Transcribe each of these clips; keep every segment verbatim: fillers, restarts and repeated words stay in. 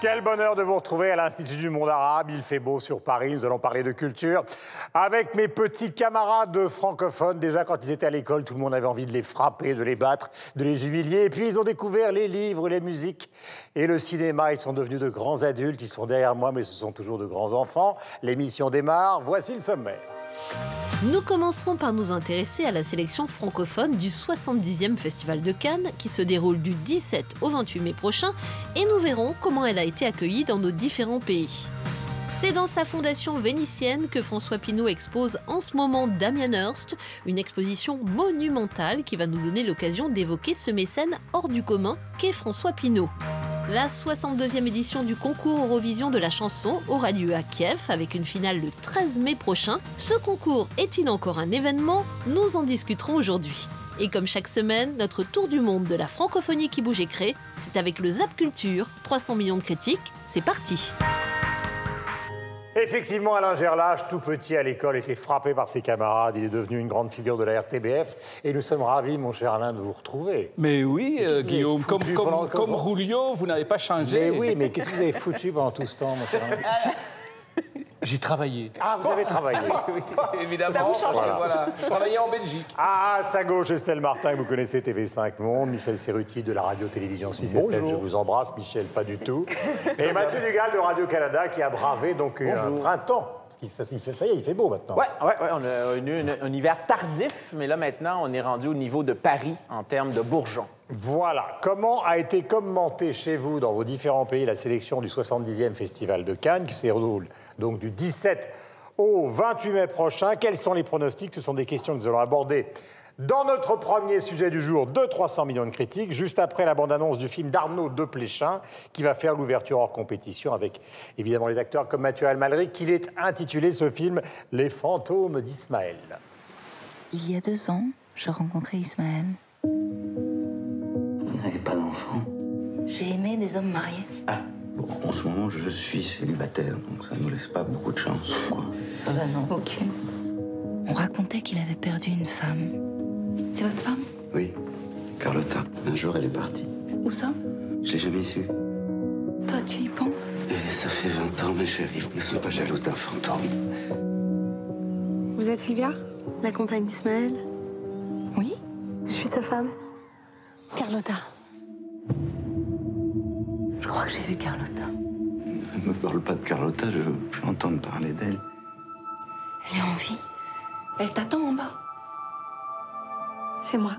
Quel bonheur de vous retrouver à l'Institut du monde arabe. Il fait beau sur Paris, nous allons parler de culture avec mes petits camarades francophones. Déjà, quand ils étaient à l'école, tout le monde avait envie de les frapper, de les battre, de les humilier. Et puis, ils ont découvert les livres, les musiques et le cinéma. Ils sont devenus de grands adultes. Ils sont derrière moi, mais ce sont toujours de grands enfants. L'émission démarre. Voici le sommaire. Nous commencerons par nous intéresser à la sélection francophone du soixante-dixième Festival de Cannes qui se déroule du dix-sept au vingt-huit mai prochain et nous verrons comment elle a été accueillie dans nos différents pays. C'est dans sa fondation vénitienne que François Pinault expose en ce moment Damien Hirst, une exposition monumentale qui va nous donner l'occasion d'évoquer ce mécène hors du commun qu'est François Pinault. La soixante-deuxième édition du concours Eurovision de la chanson aura lieu à Kiev avec une finale le treize mai prochain. Ce concours est-il encore un événement? Nous en discuterons aujourd'hui. Et comme chaque semaine, notre tour du monde de la francophonie qui bouge et crée, c'est avec le Zap Culture, trois cents millions de critiques, c'est parti. Effectivement, Alain Gerlache, tout petit à l'école, était frappé par ses camarades. Il est devenu une grande figure de la R T B F. Et nous sommes ravis, mon cher Alain, de vous retrouver. Mais oui, euh, Guillaume, comme, comme, comme Rulio, vous n'avez pas changé. Mais oui, mais qu'est-ce que vous avez foutu pendant tout ce temps, mon cher Alain? J'ai travaillé. Ah, vous avez travaillé. Oui, évidemment. Ça vous change. Voilà. Voilà. J'ai travaillé en Belgique. Ah, à sa gauche, Estelle Martin, que vous connaissez, T V cinq Monde. Michel Serruti de la radio-télévision suisse. Bonjour. Estelle, je vous embrasse. Michel, pas du tout. Et Mathieu Dugal de Radio-Canada qui a bravé donc un printemps. Ça, il fait, ça y est, il fait beau maintenant. Oui, ouais, ouais, on a eu un, un hiver tardif, mais là, maintenant, on est rendu au niveau de Paris en termes de bourgeons. Voilà. Comment a été commentée chez vous, dans vos différents pays, la sélection du soixante-dixième Festival de Cannes, qui se déroule donc du dix-sept au vingt-huit mai prochain? Quels sont les pronostics? Ce sont des questions que nous allons aborder dans notre premier sujet du jour de trois cents millions de critiques, juste après la bande-annonce du film d'Arnaud Desplechin, qui va faire l'ouverture hors compétition avec évidemment les acteurs comme Mathieu Almalric, qu'il est intitulé ce film « Les fantômes d'Ismaël ». Il y a deux ans, je rencontrais Ismaël. Vous n'avez pas d'enfant? J'ai aimé des hommes mariés. Ah, bon, en ce moment, je suis célibataire, donc ça ne nous laisse pas beaucoup de chance, quoi. Ah ben non, aucune. On racontait qu'il avait perdu une femme. C'est votre femme? Oui, Carlotta. Un jour, elle est partie. Où ça? Je l'ai jamais su. Toi, tu y penses? Et ça fait vingt ans, ma chérie. Ne sois pas jalouse d'un fantôme. Vous êtes Sylvia, la compagne d'Ismaël? Oui? Je suis sa femme. Carlotta. Je crois que j'ai vu Carlotta. Ne me parle pas de Carlotta, je veux plus entendre parler d'elle. Elle est en vie. Elle t'attend en bas. C'est moi.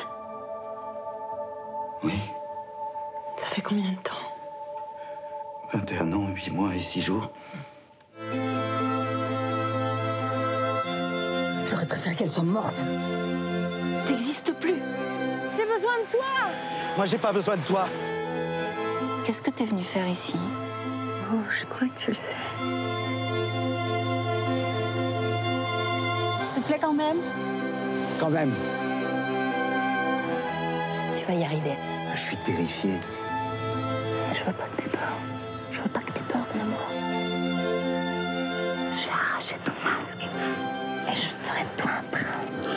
Oui, Ça fait combien de temps? vingt et un ans, huit mois et six jours. J'aurais préféré qu'elle soit morte. T'existes plus. J'ai besoin de toi. Moi, j'ai pas besoin de toi. Qu'est-ce que t'es venu faire ici? Oh, je crois que tu le sais. Je te plais quand même? Quand même. Tu vas y arriver. Je suis terrifié. Je veux pas que t'aies peur. Je veux pas que t'aies peur, mon amour. Je vais arracher ton masque. Et je ferai de toi un prince.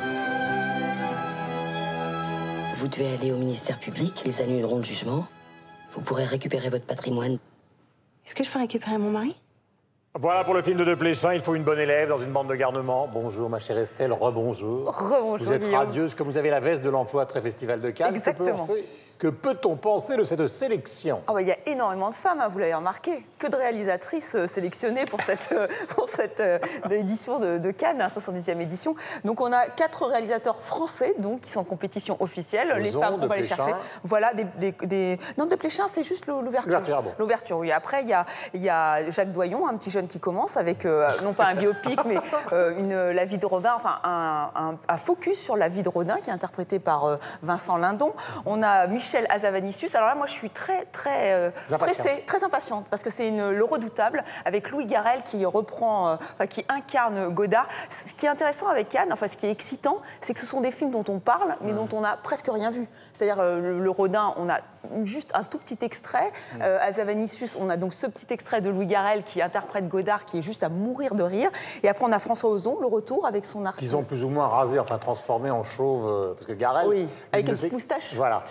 Vous devez aller au ministère public, ils annuleront le jugement. Vous pourrez récupérer votre patrimoine. Est-ce que je peux récupérer mon mari? Voilà pour le film de Desplechin, il faut une bonne élève dans une bande de garnement. Bonjour ma chère Estelle, rebonjour. Rebonjour Vous êtes Guillaume. radieuse, comme vous avez la veste de l'emploi très Festival de Cannes. Exactement. Que peut-on- Que peut-on penser de cette sélection? Oh bah, il y a énormément de femmes, hein, vous l'avez remarqué. Que de réalisatrices euh, sélectionnées pour cette, euh, pour cette euh, édition de, de Cannes, hein, soixante-dixième édition. Donc on a quatre réalisateurs français donc, qui sont en compétition officielle. Les Ozon, femmes, on va les Desplechin. chercher. Voilà, des, des, des... Non, Desplechin, c'est juste l'ou- l'ouverture. L'ouverture, ah bon. L'ouverture, oui. Après, il y a, il y a Jacques Doyon, un petit jeune qui commence avec, euh, non pas un biopic, mais euh, une, la vie de Rodin, enfin un, un, un focus sur la vie de Rodin, qui est interprété par euh, Vincent Lindon. On a Michel Hazanavicius. Alors là, moi, je suis très, très euh, pressée, très impatiente, parce que c'est une- Le Redoutable, avec Louis Garrel qui reprend, euh, enfin, qui incarne Godard. Ce qui est intéressant avec Cannes, enfin, ce qui est excitant, c'est que ce sont des films dont on parle, mais dont on n'a presque rien vu. C'est-à-dire, euh, le, le Rodin, on a juste un tout petit extrait. Euh, Hazanavicius, on a donc ce petit extrait de Louis Garrel qui interprète Godard, qui est juste à mourir de rire. Et après, on a François Ozon, Le Retour, avec son arc. Qu'ils ont plus ou moins rasé, enfin transformé en chauve, euh, parce que Garrel... Oui, avec une une de ses- petite moustache. Voilà. C'est très Je à la sais mode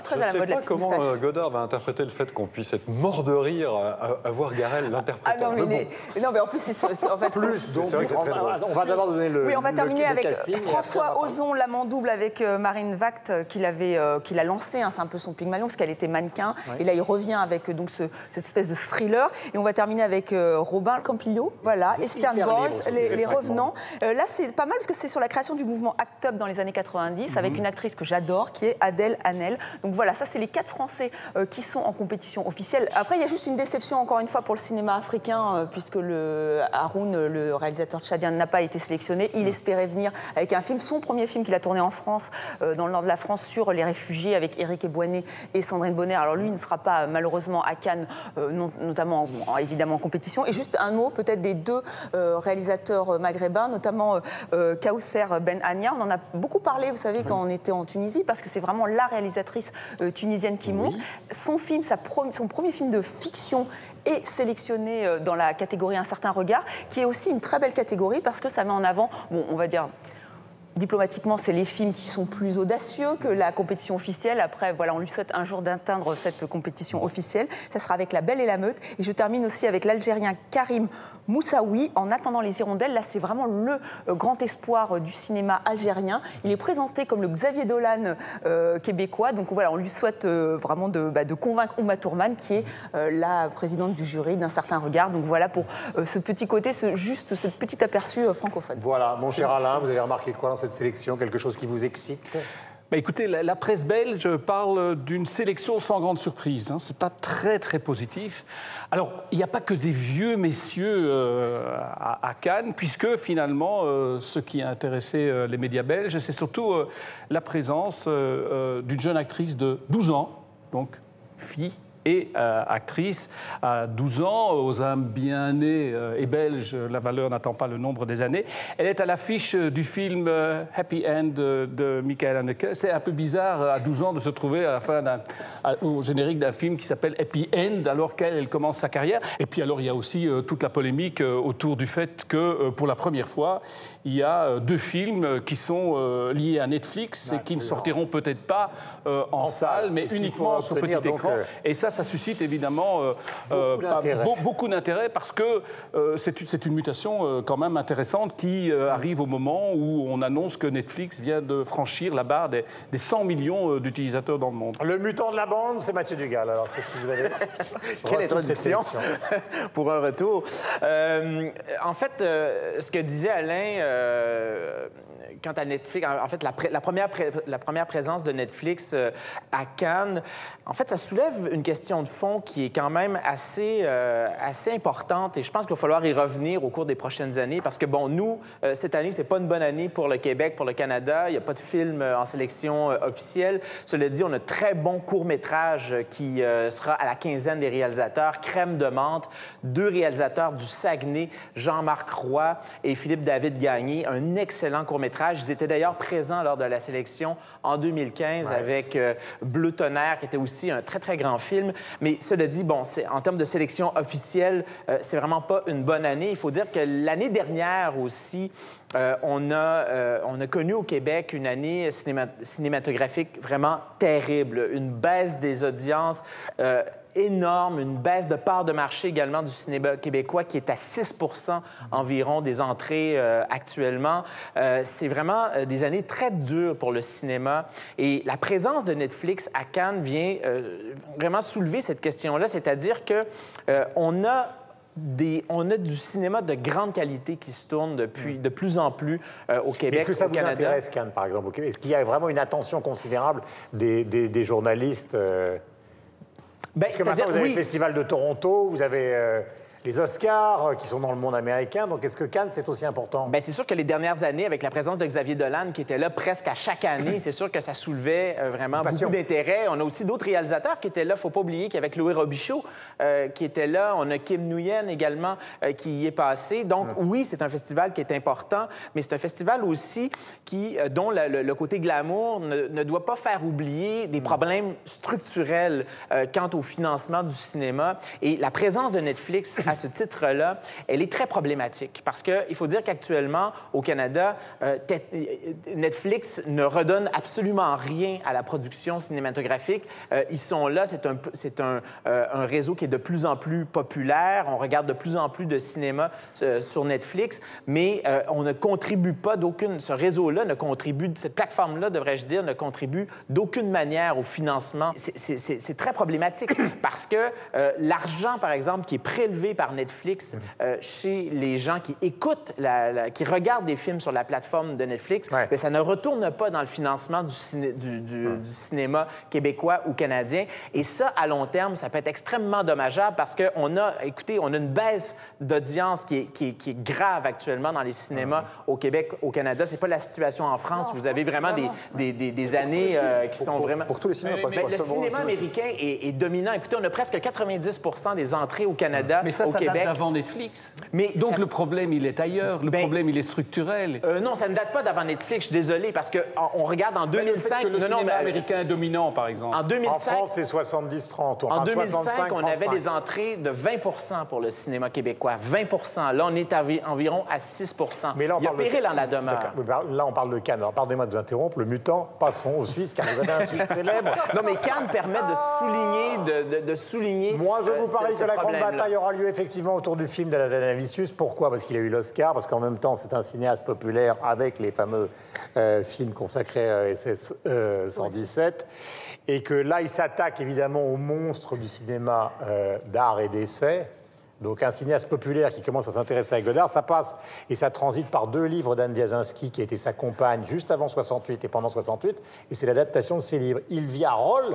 la pas petite comment moustache. euh, Godard va interpréter le fait qu'on puisse être mort de rire à, à voir Garel l'interpréter. Ah non, mais, Mais les... non, mais en plus, c'est sur- en fait... Plus, donc, C'est vrai que c'est on, très drôle. on va d'abord donner le. Oui, on va le- terminer le avec casting, et après, François on va Ozon, l'amant double avec euh, Marine Vact, euh, qu'il avait, euh, qu'il a lancé. Hein, c'est un peu son Pygmalion, parce qu'elle était mannequin. Oui. Et là, il revient avec euh, donc, ce, cette espèce de thriller. Et on va terminer avec euh, Robin Campillo, voilà, Vous êtes Eastern hyper Boys, libre sur Les, les les fragments. Revenants. Euh, là, c'est pas mal, parce que c'est sur la création du mouvement Act Up dans les années quatre-vingt-dix, avec une actrice que j'adore, qui est Adèle Hanel. Donc voilà, ça, c'est les quatre Français euh, qui sont en compétition officielle. Après, il y a juste une déception, encore une fois, pour le cinéma africain, euh, puisque le Haroun, le réalisateur tchadien, n'a pas été sélectionné. Il espérait venir avec un film, son premier film qu'il a tourné en France, euh, dans le nord de la France, sur les réfugiés, avec Éric Ebouané et Sandrine Bonner. Alors lui, il ne sera pas, malheureusement, à Cannes, euh, non, notamment, bon, évidemment, en compétition. Et juste un mot, peut-être, des deux euh, réalisateurs maghrébins, notamment euh, euh, Kaouther Ben Ania. On en a beaucoup parlé, vous savez, quand on était en Tunisie, parce que c'est vraiment la réalisatrice euh, tunisienne qui monte. Son film, sa pro- son premier film de fiction est sélectionné euh, dans la catégorie Un certain regard, qui est aussi une très belle catégorie parce que ça met en avant, bon, on va dire... Diplomatiquement, c'est les films qui sont plus audacieux que la compétition officielle. Après, voilà, on lui souhaite un jour d'atteindre cette compétition officielle. Ça sera avec La Belle et la Meute. Et je termine aussi avec l'Algérien Karim Moussaoui, En attendant les hirondelles. Là, c'est vraiment le euh, grand espoir euh, du cinéma algérien. Il est présenté comme le Xavier Dolan euh, québécois. Donc voilà, on lui souhaite euh, vraiment de, bah, de convaincre Ouma Thurman, qui est euh, la présidente du jury d'Un certain regard. Donc voilà pour euh, ce petit côté, ce, juste ce petit aperçu euh, francophone. Voilà, mon cher Alain, vous avez remarqué quoi dans cette sélection? Quelque chose qui vous excite? Bah écoutez, la, la presse belge parle d'une sélection sans grande surprise. Hein. C'est pas très très positif. Alors, il n'y a pas que des vieux messieurs euh, à, à Cannes, puisque finalement, euh, ce qui a intéressé euh, les médias belges, c'est surtout euh, la présence euh, euh, d'une jeune actrice de douze ans, donc fille. Et euh, actrice à douze ans, aux âmes bien nées euh, et belges, la valeur n'attend pas le nombre des années. Elle est à l'affiche du film euh, Happy End de, de Michael Haneke. C'est un peu bizarre à douze ans de se trouver à la fin d'un, à, au générique d'un film qui s'appelle Happy End, alors qu'elle elle commence sa carrière. Et puis alors il y a aussi euh, toute la polémique euh, autour du fait que euh, pour la première fois, il y a euh, deux films qui sont euh, liés à Netflix et qui ne sortiront peut-être pas euh, en, en salle, mais uniquement sur petit donc, écran. Euh... Et ça, ça suscite évidemment euh, beaucoup d'intérêt, be- beaucoup d'intérêt parce que euh, c'est, c'est une mutation euh, quand même intéressante qui euh, arrive au moment où on annonce que Netflix vient de franchir la barre des, des cent millions euh, d'utilisateurs dans le monde. Le mutant de la bande, c'est Mathieu Dugal. Alors, qu'est-ce que vous avez? Quelle introduction pour un retour. Euh, en fait, euh, ce que disait Alain euh, quant à Netflix, en fait, la, la, première, la première présence de Netflix euh, à Cannes, en fait, ça soulève une question de fond qui est quand même assez, euh, assez importante et je pense qu'il va falloir y revenir au cours des prochaines années parce que, bon, nous, euh, cette année, c'est pas une bonne année pour le Québec, pour le Canada. Il n'y a pas de film en sélection euh, officielle. Cela dit, on a un très bon court-métrage qui euh, sera à la quinzaine des réalisateurs, Crème de menthe, deux réalisateurs du Saguenay, Jean-Marc Roy et Philippe-David Gagné, un excellent court-métrage. Ils étaient d'ailleurs présents lors de la sélection en deux mille quinze ouais. avec euh, Bleu Tonnerre, qui était aussi un très, très grand film. Mais cela dit, bon, c'est, en termes de sélection officielle, euh, c'est vraiment pas une bonne année. Il faut dire que l'année dernière aussi, euh, on, a, euh, on a connu au Québec une année cinéma- cinématographique vraiment terrible, une baisse des audiences euh, énorme, une baisse de part de marché également du cinéma québécois qui est à six pour cent environ des entrées euh, actuellement. Euh, c'est vraiment euh, des années très dures pour le cinéma. Et la présence de Netflix à Cannes vient euh, vraiment soulever cette question-là, c'est-à-dire que euh, on a Des, on a du cinéma de grande qualité qui se tourne depuis, de plus en plus euh, au Québec, Est-ce que ça au vous Canada. intéresse, Cannes, par exemple, au Québec? Est-ce qu'il y a vraiment une attention considérable des, des, des journalistes euh... ben, Parce que maintenant, vous avez oui. le Festival de Toronto, vous avez euh, les Oscars euh, qui sont dans le monde américain. Donc, est-ce que Cannes, c'est aussi important? Bien, c'est sûr que les dernières années, avec la présence de Xavier Dolan, qui était là presque à chaque année, c'est sûr que ça soulevait euh, vraiment beaucoup d'intérêt. On a aussi d'autres réalisateurs qui étaient là. Il ne faut pas oublier qu'avec Louis Robichaud, euh, qui était là, on a Kim Nguyen également euh, qui y est passé. Donc, mmh. oui, c'est un festival qui est important, mais c'est un festival aussi qui, euh, dont le, le, le côté glamour ne, ne doit pas faire oublier des problèmes structurels euh, quant au financement du cinéma. Et la présence de Netflix à ce titre-là, elle est très problématique parce qu'il faut dire qu'actuellement, au Canada, euh, Netflix ne redonne absolument rien à la production cinématographique. Euh, ils sont là, c'est un, c'est un, euh, un réseau qui est de plus en plus populaire. On regarde de plus en plus de cinéma euh, sur Netflix, mais euh, on ne contribue pas d'aucune... Ce réseau-là ne contribue... Cette plateforme-là, devrais-je dire, ne contribue d'aucune manière au financement. C'est très problématique parce que euh, l'argent, par exemple, qui est prélevé par Netflix euh, chez les gens qui écoutent, la, la, qui regardent des films sur la plateforme de Netflix, ouais. bien, ça ne retourne pas dans le financement du, ciné, du, du, hum. du cinéma québécois ou canadien. Et ça, à long terme, ça peut être extrêmement dommageable parce qu'on a, écoutez, on a une baisse d'audience qui est, qui, est, qui est grave actuellement dans les cinémas hum. au Québec, au Canada. C'est pas la situation en France. Non, vous avez vraiment des, des, des, des années euh, qui pour, sont pour, vraiment... Pour tous les cinémas, mais, pas mais, pour le cinéma aussi. américain est, est dominant. Écoutez, on a presque quatre-vingt-dix pour cent des entrées au Canada, mais ça, au ça Québec. Mais ça date d'avant Netflix. Mais Donc ça... le problème, il est ailleurs. Le ben, problème, il est structurel. Euh, non, ça ne date pas d'avant Netflix. Je suis désolé, parce qu'on on regarde en deux mille cinq... Ben, le, le non, cinéma non, mais... américain est dominant, par exemple. En deux mille cinq... En France, c'est soixante-dix trente. En deux mille cinq, on avait des entrées de vingt pour cent pour le cinéma québécois. vingt pour cent. Là, on est à environ à six pour cent. Mais là, on il y a péril en la demeure. Là, on parle de Cannes. Alors, pardonnez-moi de vous interrompre. Le mutant, passons aux Suisses, car vous avez un Suisse célèbre. Non, mais Cannes permet de souligner... De, de, de souligner Moi, je vous euh, parie ce, que ce la grande problème-là. bataille aura lieu effectivement autour du film d'Azanavicius. Pourquoi? Parce qu'il a eu l'Oscar, parce qu'en même temps, c'est un cinéaste populaire avec les fameux euh, films consacrés à S S cent dix-sept. Oui. Et que là, il s'attaque évidemment au monstre du cinéma euh, d'art et d'essai. Donc un cinéaste populaire qui commence à s'intéresser à Godard, ça passe et ça transite par deux livres d'Anne Wiazinski, qui a été sa compagne juste avant soixante-huit et pendant soixante-huit, et c'est l'adaptation de ses livres. Il vit à Rolle,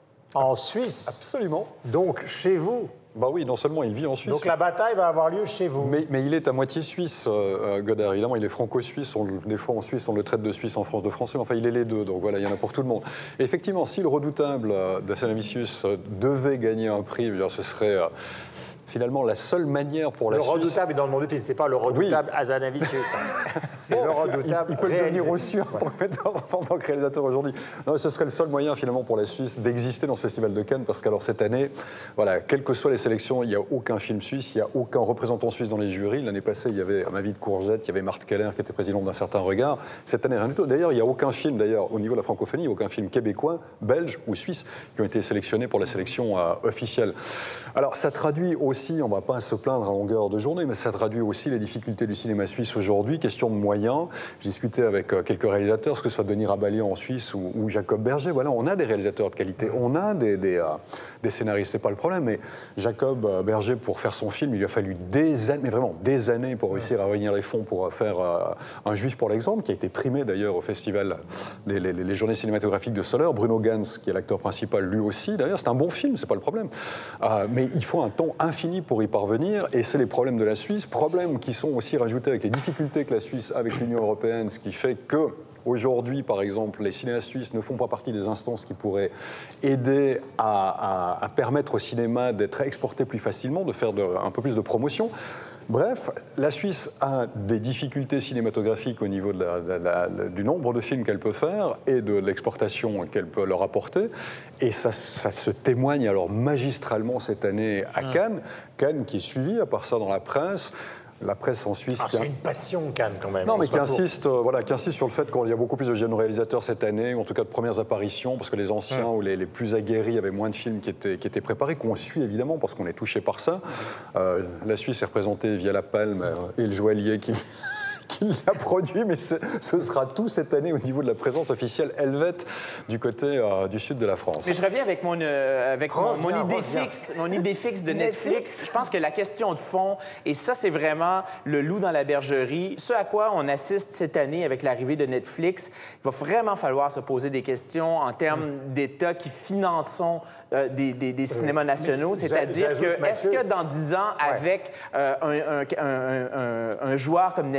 en Suisse. Absolument. Donc chez vous. Bah oui, non seulement il vit en Suisse. Donc la bataille va avoir lieu chez vous. Mais, mais il est à moitié suisse, euh, Godard. Évidemment, il est franco-suisse. On, des fois, en Suisse, on le traite de Suisse, en France de français. Enfin, il est les deux. Donc voilà, il y en a pour tout le monde. Et effectivement, si le redoutable euh, d'Azanavicius euh, devait gagner un prix, bien, ce serait... Euh, finalement, la seule manière pour la le Suisse... Le redoutable est dans le monde du film, c'est pas le redoutable oui. Azanavicius. C'est bon, le redoutable. Il, il peut le devenir aussi en tant que metteur, en tant que réalisateur aujourd'hui. Non, ce serait le seul moyen, finalement, pour la Suisse d'exister dans ce festival de Cannes, parce qu'alors, cette année, voilà, quelles que soient les sélections, il n'y a aucun film suisse, il n'y a aucun représentant suisse dans les jurys. L'année passée, il y avait Ma vie de courgette, il y avait Marthe Keller, qui était présidente d'Un certain regard. Cette année, rien du tout. D'ailleurs, il n'y a aucun film, d'ailleurs, au niveau de la francophonie, aucun film québécois, belge ou suisse qui ont été sélectionnés pour la sélection euh, officielle. Alors, ça traduit aussi, on ne va pas se plaindre à longueur de journée, mais ça traduit aussi les difficultés du cinéma suisse aujourd'hui. Question de moyens. J'ai discuté avec quelques réalisateurs, que ce soit Denis Rabalier en Suisse ou, ou Jacob Berger. Voilà, on a des réalisateurs de qualité, on a des, des, euh, des scénaristes, c'est pas le problème. Mais Jacob Berger, pour faire son film, il lui a fallu des années, mais vraiment des années pour réussir à réunir les fonds pour faire euh, Un Juif pour l'exemple, qui a été primé d'ailleurs au festival les, les, les journées cinématographiques de Soleure. Bruno Gans, qui est l'acteur principal, lui aussi. D'ailleurs, c'est un bon film, c'est pas le problème. Euh, mais il faut un temps infini pour y parvenir. Et c'est les problèmes de la Suisse, problèmes qui sont aussi rajoutés avec les difficultés que la Suisse a avec l'Union européenne, ce qui fait que aujourd'hui, par exemple, les cinéastes suisses ne font pas partie des instances qui pourraient aider à, à, à permettre au cinéma d'être exporté plus facilement, de faire de, un peu plus de promotion. Bref, la Suisse a des difficultés cinématographiques au niveau de la, de la, de, du nombre de films qu'elle peut faire et de l'exportation qu'elle peut leur apporter. Et ça, ça se témoigne alors magistralement cette année à Cannes. Cannes qui est suivi, à part ça, dans la presse. La presse en Suisse... Ah, c'est une passion, Cannes, quand même. Non, mais qui insiste, euh, voilà, qui insiste sur le fait qu'il y a beaucoup plus de jeunes réalisateurs cette année, ou en tout cas de premières apparitions, parce que les anciens mmh. ou les, les plus aguerris avaient moins de films qui étaient, qui étaient préparés, qu'on suit évidemment, parce qu'on est touché par ça. Euh, la Suisse est représentée via La Palme euh, et le joaillier qui... qui l'a produit, mais ce sera tout cette année au niveau de la présence officielle helvète du côté euh, du sud de la France. Mais je reviens avec mon, euh, avec reviens, mon, mon, idée fixe, mon idée fixe de Netflix. Je pense que la question de fond, et ça c'est vraiment le loup dans la bergerie, ce à quoi on assiste cette année avec l'arrivée de Netflix, il va vraiment falloir se poser des questions en termes mmh. d'État qui finançons Euh, des, des, des cinémas nationaux, euh, c'est-à-dire que est-ce que dans dix ans, ouais. avec euh, un, un, un, un, un joueur comme Netflix,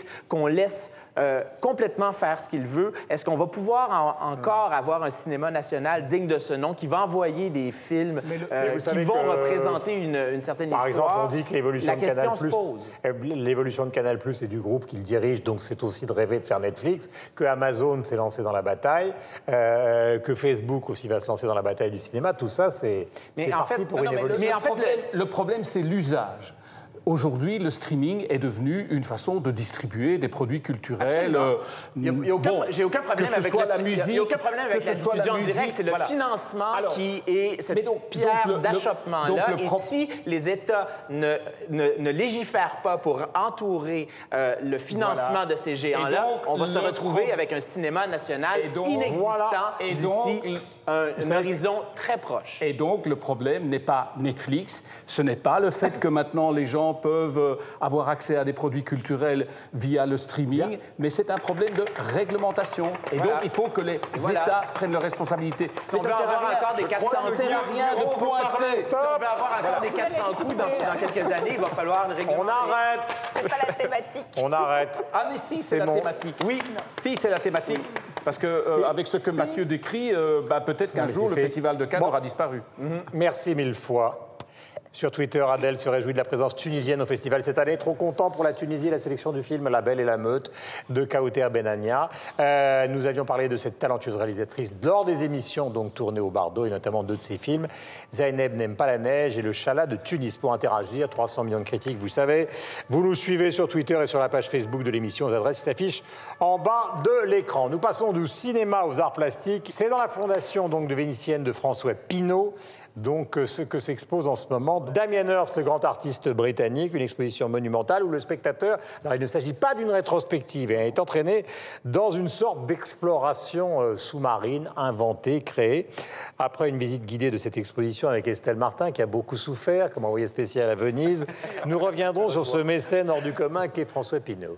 Netflix, qu'on laisse euh, complètement faire ce qu'il veut? Est-ce qu'on va pouvoir en, encore avoir un cinéma national digne de ce nom qui va envoyer des films le, euh, qui vont que, représenter une, une certaine par histoire? Par exemple, on dit que l'évolution de Canal+, pose. l'évolution de Canal+, est du groupe qu'il dirige, donc c'est aussi de rêver de faire Netflix, que Amazon s'est lancé dans la bataille, euh, que Facebook aussi va se lancer dans la bataille du cinéma. Tout ça, c'est parti fait, pour non, une non, évolution. Mais, le, mais en fait, problème, le, le problème, c'est l'usage. Aujourd'hui, le streaming est devenu une façon de distribuer des produits culturels. Euh, J'ai aucun, bon, aucun problème avec la, la musique. Il n'y a aucun problème avec la diffusion en direct. C'est le voilà. financement Alors, qui est cette donc, pierre d'achoppement-là. Et pro... si les États ne, ne, ne légifèrent pas pour entourer euh, le financement voilà. de ces géants-là, on va se retrouver pro... avec un cinéma national donc, inexistant voilà. d'ici un, un horizon très proche. Et donc, le problème n'est pas Netflix, ce n'est pas le fait que maintenant les gens peuvent avoir accès à des produits culturels via le streaming, Bien. mais c'est un problème de réglementation. Et voilà. donc, il faut que les voilà. États prennent leurs responsabilités. Si on veut avoir encore des quatre cents coups, rien de pointer. Si on veut avoir encore des quatre cents coups dans, dans quelques années, il va falloir le réglementer. On arrête. C'est pas la thématique. On arrête. Ah mais si, c'est la bon. thématique. Oui. Si, c'est la thématique. Parce que euh, avec ce que Mathieu décrit, euh, bah, peut-être qu'un jour, le fait. Festival de Cannes bon. aura disparu. Mm-hmm. Merci mille fois. Sur Twitter, Adèle se réjouit de la présence tunisienne au festival cette année. Trop content pour la Tunisie et la sélection du film La Belle et la Meute de Kauter Benania. Euh, nous avions parlé de cette talentueuse réalisatrice lors des émissions donc tournées au Bardo et notamment deux de ses films, Zeynep n'aime pas la neige et Le Chalat de Tunis. Pour interagir, trois cents millions de critiques, vous savez. Vous nous suivez sur Twitter et sur la page Facebook de l'émission aux adresses qui s'affichent en bas de l'écran. Nous passons du cinéma aux arts plastiques. C'est dans la fondation donc de Vénitienne de François Pinault. Donc, ce que s'expose en ce moment Damien Hirst, le grand artiste britannique, une exposition monumentale où le spectateur, alors il ne s'agit pas d'une rétrospective, il est entraîné dans une sorte d'exploration sous-marine, inventée, créée. Après une visite guidée de cette exposition avec Estelle Martin, qui a beaucoup souffert comme envoyé spécial à Venise, nous reviendrons sur ce mécène hors du commun qu'est François Pinault.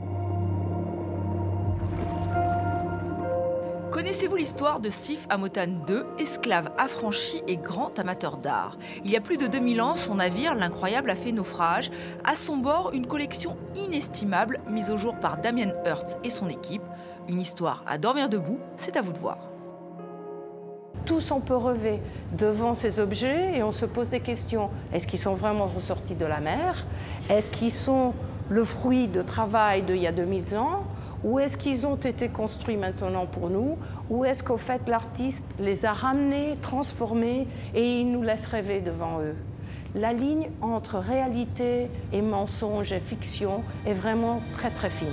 Connaissez-vous l'histoire de Sif Hamotan deux, esclave affranchi et grand amateur d'art? Il y a plus de deux mille ans, son navire, l'Incroyable, a fait naufrage. À son bord, une collection inestimable mise au jour par Damien Hirst et son équipe. Une histoire à dormir debout, c'est à vous de voir. Tous on peut rêver devant ces objets et on se pose des questions. Est-ce qu'ils sont vraiment ressortis de la mer? Est-ce qu'ils sont le fruit de travail d'il y a deux mille ans? Ou est-ce qu'ils ont été construits maintenant pour nous? Ou est-ce qu'au fait l'artiste les a ramenés, transformés et il nous laisse rêver devant eux? La ligne entre réalité et mensonge et fiction est vraiment très très fine.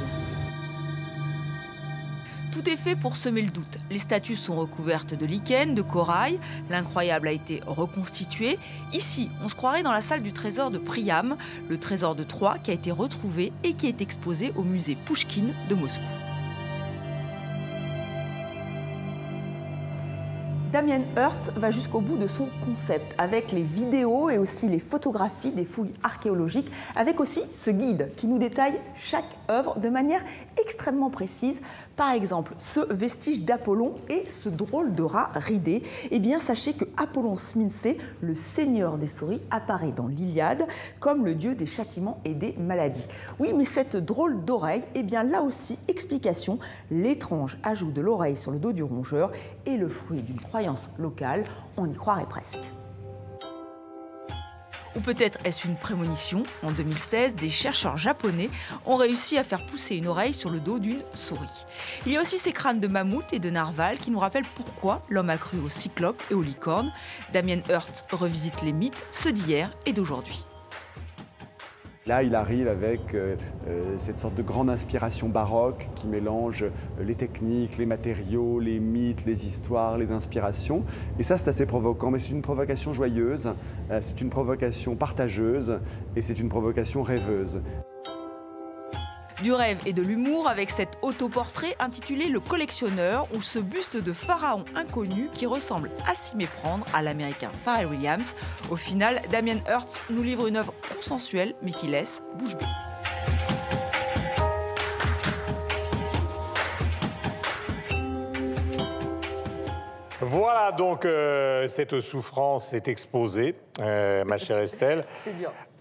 Tout est fait pour semer le doute. Les statues sont recouvertes de lichen, de corail. L'Incroyable a été reconstitué. Ici, on se croirait dans la salle du trésor de Priam, le trésor de Troie qui a été retrouvé et qui est exposé au musée Pouchkine de Moscou. Damien Hirst va jusqu'au bout de son concept, avec les vidéos et aussi les photographies des fouilles archéologiques, avec aussi ce guide qui nous détaille chaque œuvre de manière extrêmement précise. Par exemple, ce vestige d'Apollon et ce drôle de rat ridé. Eh bien, sachez que Apollon Smincé, le seigneur des souris, apparaît dans l'Iliade comme le dieu des châtiments et des maladies. Oui, mais cette drôle d'oreille, eh bien là aussi, explication, l'étrange ajout de l'oreille sur le dos du rongeur est le fruit d'une croyance locale, on y croirait presque. Ou peut-être est-ce une prémonition? En deux mille seize, des chercheurs japonais ont réussi à faire pousser une oreille sur le dos d'une souris. Il y a aussi ces crânes de mammouth et de narval qui nous rappellent pourquoi l'homme a cru aux cyclopes et aux licornes. Damien Hirst revisite les mythes, ceux d'hier et d'aujourd'hui. Là, il arrive avec euh, euh, cette sorte de grande inspiration baroque qui mélange les techniques, les matériaux, les mythes, les histoires, les inspirations. Et ça, c'est assez provoquant, mais c'est une provocation joyeuse, euh, c'est une provocation partageuse et c'est une provocation rêveuse. Du rêve et de l'humour avec cet autoportrait intitulé Le Collectionneur ou ce buste de pharaon inconnu qui ressemble à s'y méprendre à l'américain Pharrell Williams. Au final, Damien Hirst nous livre une œuvre consensuelle mais qui laisse bouche bée. Voilà donc euh, cette souffrance est exposée, euh, ma chère Estelle. C'est bien.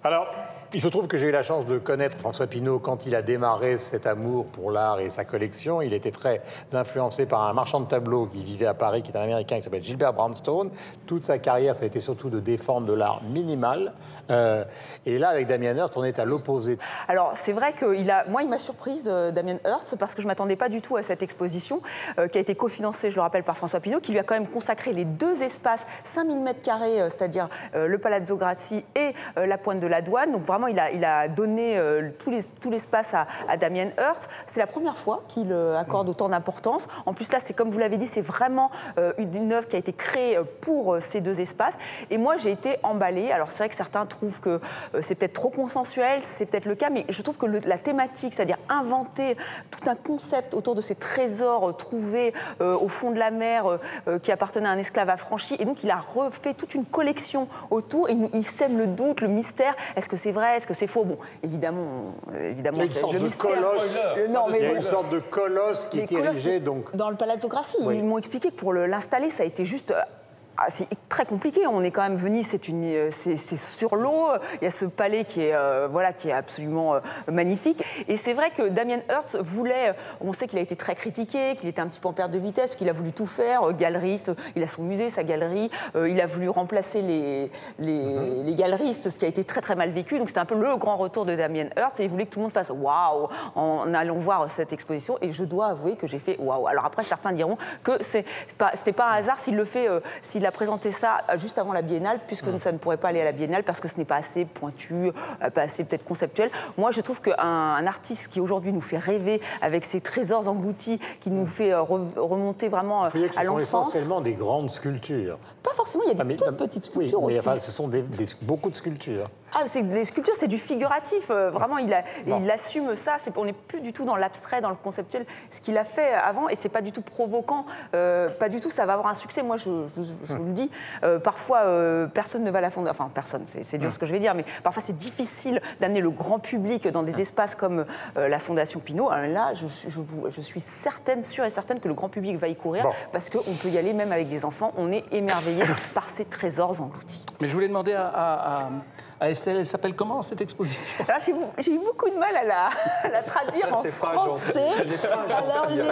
Alors, il se trouve que j'ai eu la chance de connaître François Pinault quand il a démarré cet amour pour l'art et sa collection. Il était très influencé par un marchand de tableaux qui vivait à Paris, qui est un Américain qui s'appelle Gilbert Brownstone. Toute sa carrière, ça a été surtout de défendre de l'art minimal. Euh, et là, avec Damien Hirst, on est à l'opposé. Alors, c'est vrai que il a, moi, il m'a surprise, euh, Damien Hirst, parce que je ne m'attendais pas du tout à cette exposition, euh, qui a été cofinancée, je le rappelle, par François Pinault, qui lui a quand même consacré les deux espaces, cinq mille mètres carrés, euh, c'est-à-dire euh, le Palazzo Grassi et euh, la Pointe de la Douane. Donc vraiment, il a, il a donné euh, tout, les, tout l'espace à, à Damien Hirst. C'est la première fois qu'il euh, accorde autant d'importance. En plus, là, c'est comme vous l'avez dit, c'est vraiment euh, une œuvre qui a été créée pour euh, ces deux espaces. Et moi, j'ai été emballée. Alors, c'est vrai que certains trouvent que euh, c'est peut-être trop consensuel, c'est peut-être le cas, mais je trouve que le, la thématique, c'est-à-dire inventer tout un concept autour de ces trésors euh, trouvés euh, au fond de la mer euh, qui appartenaient à un esclave affranchi, et donc il a refait toute une collection autour. Et il, il sème le doute, le mystère. Est-ce que c'est vrai? Est-ce que c'est faux? Bon, évidemment, évidemment, il y a une sorte le de mystère. colosse. Euh, non, mais il y a bon, une sorte de colosse qui est érigé donc dans le Palazzo Grassi. Oui. Ils m'ont expliqué que pour le, l'installer, ça a été juste. Euh, Ah, c'est très compliqué. On est quand même Venise, c'est une, c'est, c'est sur l'eau. Il y a ce palais qui est, euh, voilà, qui est absolument euh, magnifique. Et c'est vrai que Damien Hirst voulait. On sait qu'il a été très critiqué, qu'il était un petit peu en perte de vitesse, parce qu'il a voulu tout faire. Euh, galeriste, il a son musée, sa galerie. Euh, il a voulu remplacer les, les, mm-hmm. les galeristes, ce qui a été très très mal vécu. Donc c'était un peu le grand retour de Damien Hirst. Et il voulait que tout le monde fasse waouh en allant voir cette exposition. Et je dois avouer que j'ai fait waouh. Alors après, certains diront que c'est pas, c'était pas un hasard s'il le fait, euh, s'il a présenté ça juste avant la Biennale, puisque mmh. ça ne pourrait pas aller à la Biennale parce que ce n'est pas assez pointu, pas assez peut-être conceptuel. Moi, je trouve qu'un un artiste qui aujourd'hui nous fait rêver avec ses trésors engloutis, qui nous fait re, remonter vraiment Il à l'enfance. Ce sont essentiellement des grandes sculptures. Pas forcément, il y a des ah, mais, toutes mais, petites sculptures oui, mais aussi. Enfin, ce sont des, des, beaucoup de sculptures. Ah, c'est des sculptures, c'est du figuratif. Euh, vraiment, il, a, bon. il assume ça. C'est, on n'est plus du tout dans l'abstrait, dans le conceptuel. Ce qu'il a fait avant, et c'est pas du tout provoquant, euh, pas du tout, ça va avoir un succès. Moi, je, je, je hum. vous le dis, euh, parfois, euh, personne ne va à la fondation. Enfin, personne, c'est, c'est dur hum. ce que je vais dire, mais parfois, c'est difficile d'amener le grand public dans des hum. espaces comme euh, la Fondation Pinault. Alors là, je, je, vous, je suis certaine, sûre et certaine que le grand public va y courir, bon. parce qu'on peut y aller même avec des enfants. On est émerveillés par ces trésors engloutis. Mais je voulais demander à... à, à... À Estelle, elle s'appelle comment cette exposition? Alors, j'ai, j'ai eu beaucoup de mal à la, à la traduire ça, en français. Alors, les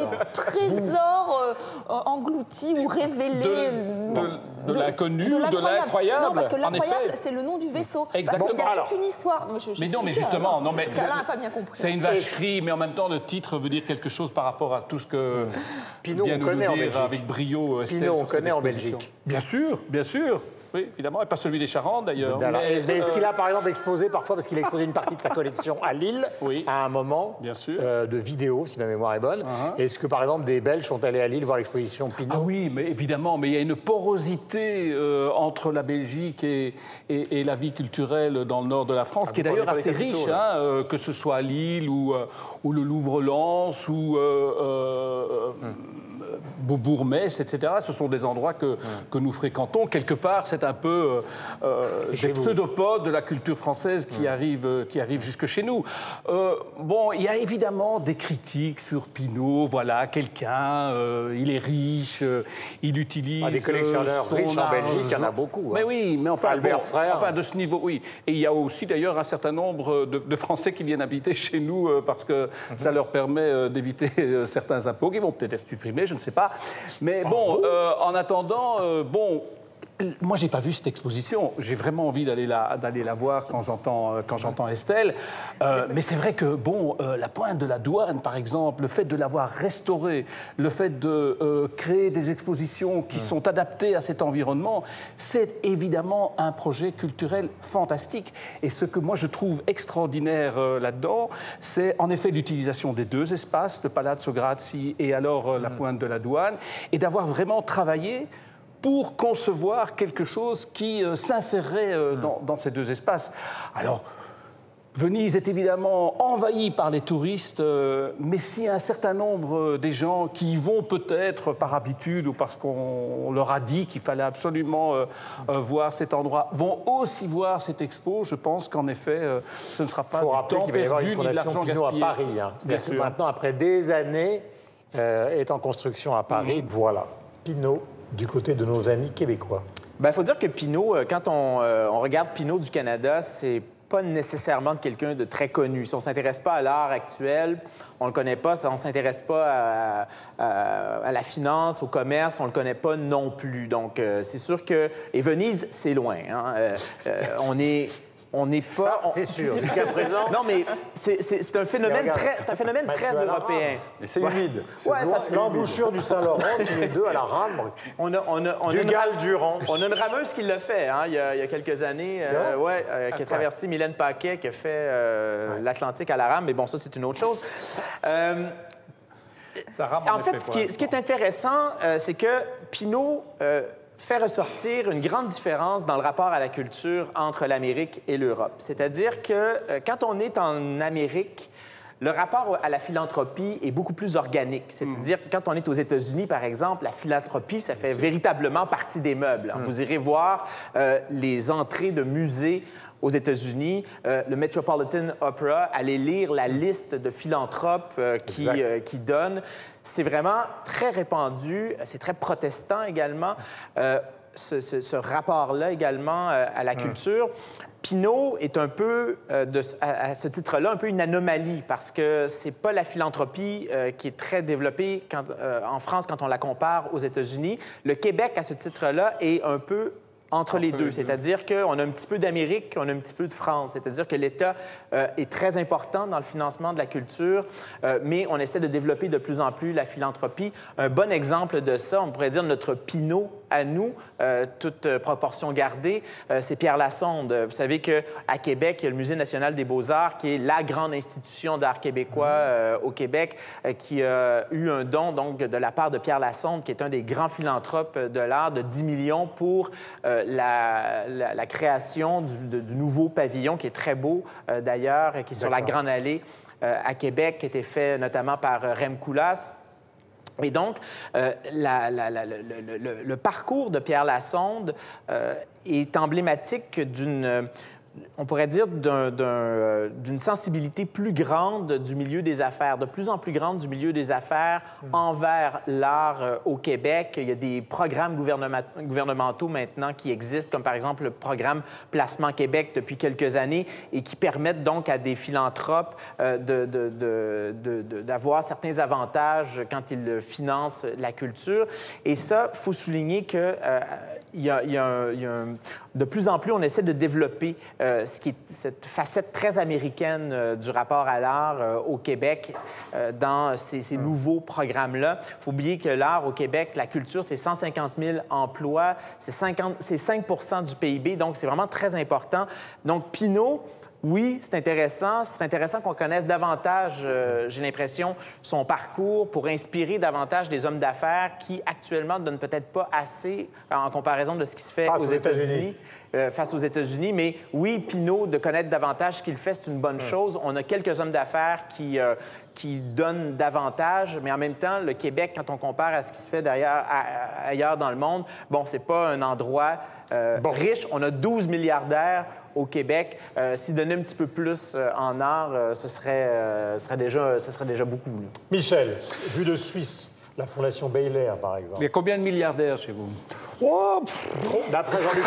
trésors euh, engloutis ou révélés. De, de, de, de l'inconnu, de l'incroyable. Non, parce que l'incroyable, c'est le nom du vaisseau. Exactement. Parce qu'il y a Alors, toute une histoire. Moi, je, je mais non, mais justement, non, mais, parce qu'Alain n'a pas bien compris. C'est une vacherie, mais en même temps, le titre veut dire quelque chose par rapport à tout ce que Pinault, vient on nous connaît dire en Belgique. avec brio Estelle. Pinault, on connaît en Belgique. Bien sûr, bien sûr. Oui, évidemment, et pas celui des Charentes d'ailleurs. Mais, mais est-ce qu'il a par exemple exposé parfois, parce qu'il a exposé une partie de sa collection à Lille, oui. à un moment, bien sûr. Euh, de vidéos, si ma mémoire est bonne. Uh-huh. Est-ce que par exemple des Belges sont allés à Lille voir l'exposition Pinault? Ah oui, mais évidemment, mais il y a une porosité euh, entre la Belgique et, et, et la vie culturelle dans le nord de la France, ah, qui est d'ailleurs assez riche, hein, euh, que ce soit à Lille ou, euh, ou le Louvre-Lens ou... Euh, euh, hum. Beaubourg-Metz, et cetera. Ce sont des endroits que, mmh. que nous fréquentons. Quelque part, c'est un peu euh, des pseudopodes de la culture française qui, mmh. arrivent, qui arrivent jusque chez nous. Euh, bon, il y a évidemment des critiques sur Pinault. Voilà, quelqu'un, euh, il est riche, euh, il utilise ah, des collectionneurs son riches argent. En Belgique, il y en a beaucoup. Mais hein. oui, mais enfin, Albert bon, Frère. Enfin, de ce niveau, oui. Et il y a aussi d'ailleurs un certain nombre de, de Français qui viennent habiter chez nous euh, parce que mmh. ça leur permet euh, d'éviter euh, certains impôts qui vont peut-être être supprimés, je ne sais pas. Mais bon, euh, en attendant, euh, bon, moi, j'ai pas vu cette exposition. J'ai vraiment envie d'aller la, d'aller la voir quand j'entends, quand j'entends Estelle. Euh, mais c'est vrai que, bon, euh, la Pointe de la Douane, par exemple, le fait de l'avoir restaurée, le fait de euh, créer des expositions qui mmh. sont adaptées à cet environnement, c'est évidemment un projet culturel fantastique. Et ce que moi, je trouve extraordinaire euh, là-dedans, c'est en effet l'utilisation des deux espaces, le Palazzo Grassi et alors euh, la mmh. Pointe de la Douane, et d'avoir vraiment travaillé pour concevoir quelque chose qui euh, s'insérerait euh, dans, dans ces deux espaces. Alors, Venise est évidemment envahie par les touristes, euh, mais si un certain nombre des gens qui y vont peut-être par habitude ou parce qu'on leur a dit qu'il fallait absolument euh, euh, voir cet endroit, vont aussi voir cette expo, je pense qu'en effet, euh, ce ne sera pas du temps perdu ni de l'argent gaspillé. À Paris, hein. Bien sûr. Maintenant, après des années, euh, est en construction à Paris. Mmh. Voilà, Pinault du côté de nos amis québécois. Il ben, faut dire que Pinault, quand on, euh, on regarde Pinault du Canada, c'est pas nécessairement de quelqu'un de très connu. Si on ne s'intéresse pas à l'art actuel, on ne le connaît pas. Si on ne s'intéresse pas à, à, à la finance, au commerce, on ne le connaît pas non plus. Donc, euh, c'est sûr que... Et Venise, c'est loin. Hein? Euh, euh, on est... On n'est pas... C'est sûr, jusqu'à présent... Non, mais c'est un phénomène très, c'est un phénomène très européen. Et c'est humide. Ouais, l'embouchure du Saint-Laurent, tous les deux à la rame. On a, on a, on du a une, Gal-Durand. On a une rameuse qui l'a fait, hein, il, y a, il y a quelques années, euh, ouais, euh, qui a traversé Mylène Paquet, qui a fait euh, ouais. l'Atlantique à la rame, mais bon, ça, c'est une autre chose. Euh, ça rame en, en fait, ce qui, est, ce qui est intéressant, euh, c'est que Pinault... Euh, fait ressortir une grande différence dans le rapport à la culture entre l'Amérique et l'Europe. C'est-à-dire que euh, quand on est en Amérique, le rapport à la philanthropie est beaucoup plus organique. C'est-à-dire que quand on est aux États-Unis, par exemple, la philanthropie, ça fait véritablement partie des meubles. Mm. Vous irez voir euh, les entrées de musées aux États-Unis, euh, le Metropolitan Opera, allez lire la liste de philanthropes euh, qui, euh, qui donnent. C'est vraiment très répandu, c'est très protestant également, euh, ce, ce, ce rapport-là également euh, à la culture. Mmh. Pinault est un peu, euh, de, à, à ce titre-là, un peu une anomalie parce que c'est pas la philanthropie euh, qui est très développée quand, euh, en France quand on la compare aux États-Unis. Le Québec, à ce titre-là, est un peu entre les deux, c'est-à-dire qu'on a un petit peu d'Amérique, on a un petit peu de France, c'est-à-dire que l'État euh, est très important dans le financement de la culture, euh, mais on essaie de développer de plus en plus la philanthropie. Un bon exemple de ça, on pourrait dire notre Pinault à nous, euh, toute euh, proportion gardée, euh, c'est Pierre Lassonde. Vous savez qu'à Québec, il y a le Musée national des beaux-arts, qui est la grande institution d'art québécois euh, au Québec, euh, qui a eu un don donc, de la part de Pierre Lassonde, qui est un des grands philanthropes de l'art, de dix millions pour euh, la, la, la création du, de, du nouveau pavillon, qui est très beau euh, d'ailleurs, qui est sur la Grande Allée euh, à Québec, qui a été fait notamment par euh, Rem Koolhaas. Et donc, euh, la, la, la, le, le, le parcours de Pierre Lassonde euh, est emblématique d'une... on pourrait dire, d'un, d'un, euh, d'une sensibilité plus grande du milieu des affaires, de plus en plus grande du milieu des affaires mmh. envers l'art euh, au Québec. Il y a des programmes gouvernement- gouvernementaux maintenant qui existent, comme par exemple le programme Placement Québec depuis quelques années et qui permettent donc à des philanthropes euh, de, de, de, de, de, d'avoir certains avantages quand ils financent la culture. Et ça, il faut souligner que euh, il y a, il y a un, il y a un, de plus en plus, on essaie de développer euh, ce qui est cette facette très américaine euh, du rapport à l'art euh, au Québec euh, dans ces, ces nouveaux programmes-là. Il faut oublier que l'art au Québec, la culture, c'est cent cinquante mille emplois, c'est, cinquante, c'est cinq pour cent du P I B, donc c'est vraiment très important. Donc, Pinault, oui, c'est intéressant. C'est intéressant qu'on connaisse davantage, euh, j'ai l'impression, son parcours pour inspirer davantage des hommes d'affaires qui, actuellement, ne donnent peut-être pas assez en comparaison de ce qui se fait face aux, aux États-Unis. États-Unis. Euh, face aux États-Unis. Mais oui, Pinault, de connaître davantage ce qu'il fait, c'est une bonne mmh. chose. On a quelques hommes d'affaires qui, euh, qui donnent davantage, mais en même temps, le Québec, quand on compare à ce qui se fait d'ailleurs, à, à, ailleurs dans le monde, bon, c'est pas un endroit euh, bon. riche. On a douze milliardaires au Québec. Euh, S'y donner un petit peu plus euh, en art, euh, ce, serait, euh, ce, serait déjà, ce serait déjà beaucoup. Là. Michel, vue de Suisse, la Fondation Baylor, par exemple. Il y a combien de milliardaires chez vous? Oh, d'après Jean-Luc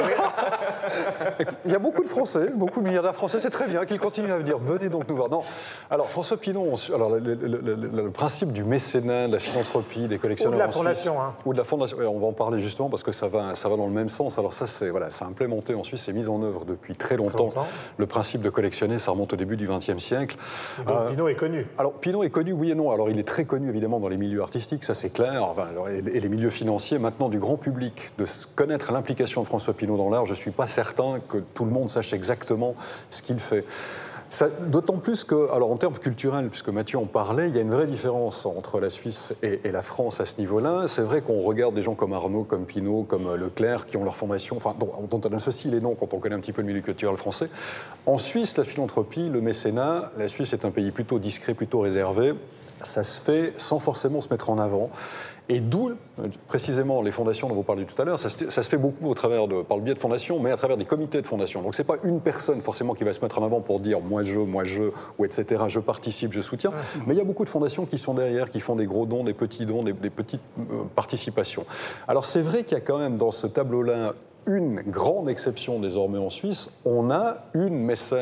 Il y a beaucoup de Français, beaucoup de milliardaires français, c'est très bien qu'ils continuent à venir. Venez donc nous voir. Non. Alors, François Pinault, on, alors, le, le, le, le, le principe du mécénat, de la philanthropie, des collectionneurs. Ou de la en fondation. Suisse, hein. Ou de la fondation. On va en parler justement parce que ça va, ça va dans le même sens. Alors, ça, c'est voilà, implémenté en Suisse, c'est mis en œuvre depuis très longtemps. très longtemps. Le principe de collectionner, ça remonte au début du vingtième siècle. Et donc, euh, Pinault est connu. Alors, Pinault est connu, oui et non. Alors, il est très connu, évidemment, dans les milieux artistiques, ça c'est clair. Enfin, alors, et les milieux financiers, maintenant, du grand public, de connaître l'implication de François Pinault dans l'art, je ne suis pas certain que tout le monde sache exactement ce qu'il fait. D'autant plus que, alors en termes culturels, puisque Mathieu en parlait, il y a une vraie différence entre la Suisse et, et la France à ce niveau-là. C'est vrai qu'on regarde des gens comme Arnaud, comme Pinault, comme Leclerc, qui ont leur formation, enfin, dont, dont on associe les noms quand on connaît un petit peu le milieu culturel français. En Suisse, la philanthropie, le mécénat, la Suisse est un pays plutôt discret, plutôt réservé. Ça se fait sans forcément se mettre en avant. Et d'où, précisément, les fondations dont vous parliez tout à l'heure, ça, ça se fait beaucoup au travers de, par le biais de fondations, mais à travers des comités de fondation. Donc, ce n'est pas une personne, forcément, qui va se mettre en avant pour dire « moi, je, moi, je », ou et cetera, je participe, je soutiens. Mmh. Mais il y a beaucoup de fondations qui sont derrière, qui font des gros dons, des petits dons, des, des petites euh, participations. Alors, c'est vrai qu'il y a quand même, dans ce tableau-là, une grande exception désormais en Suisse. On a une mécène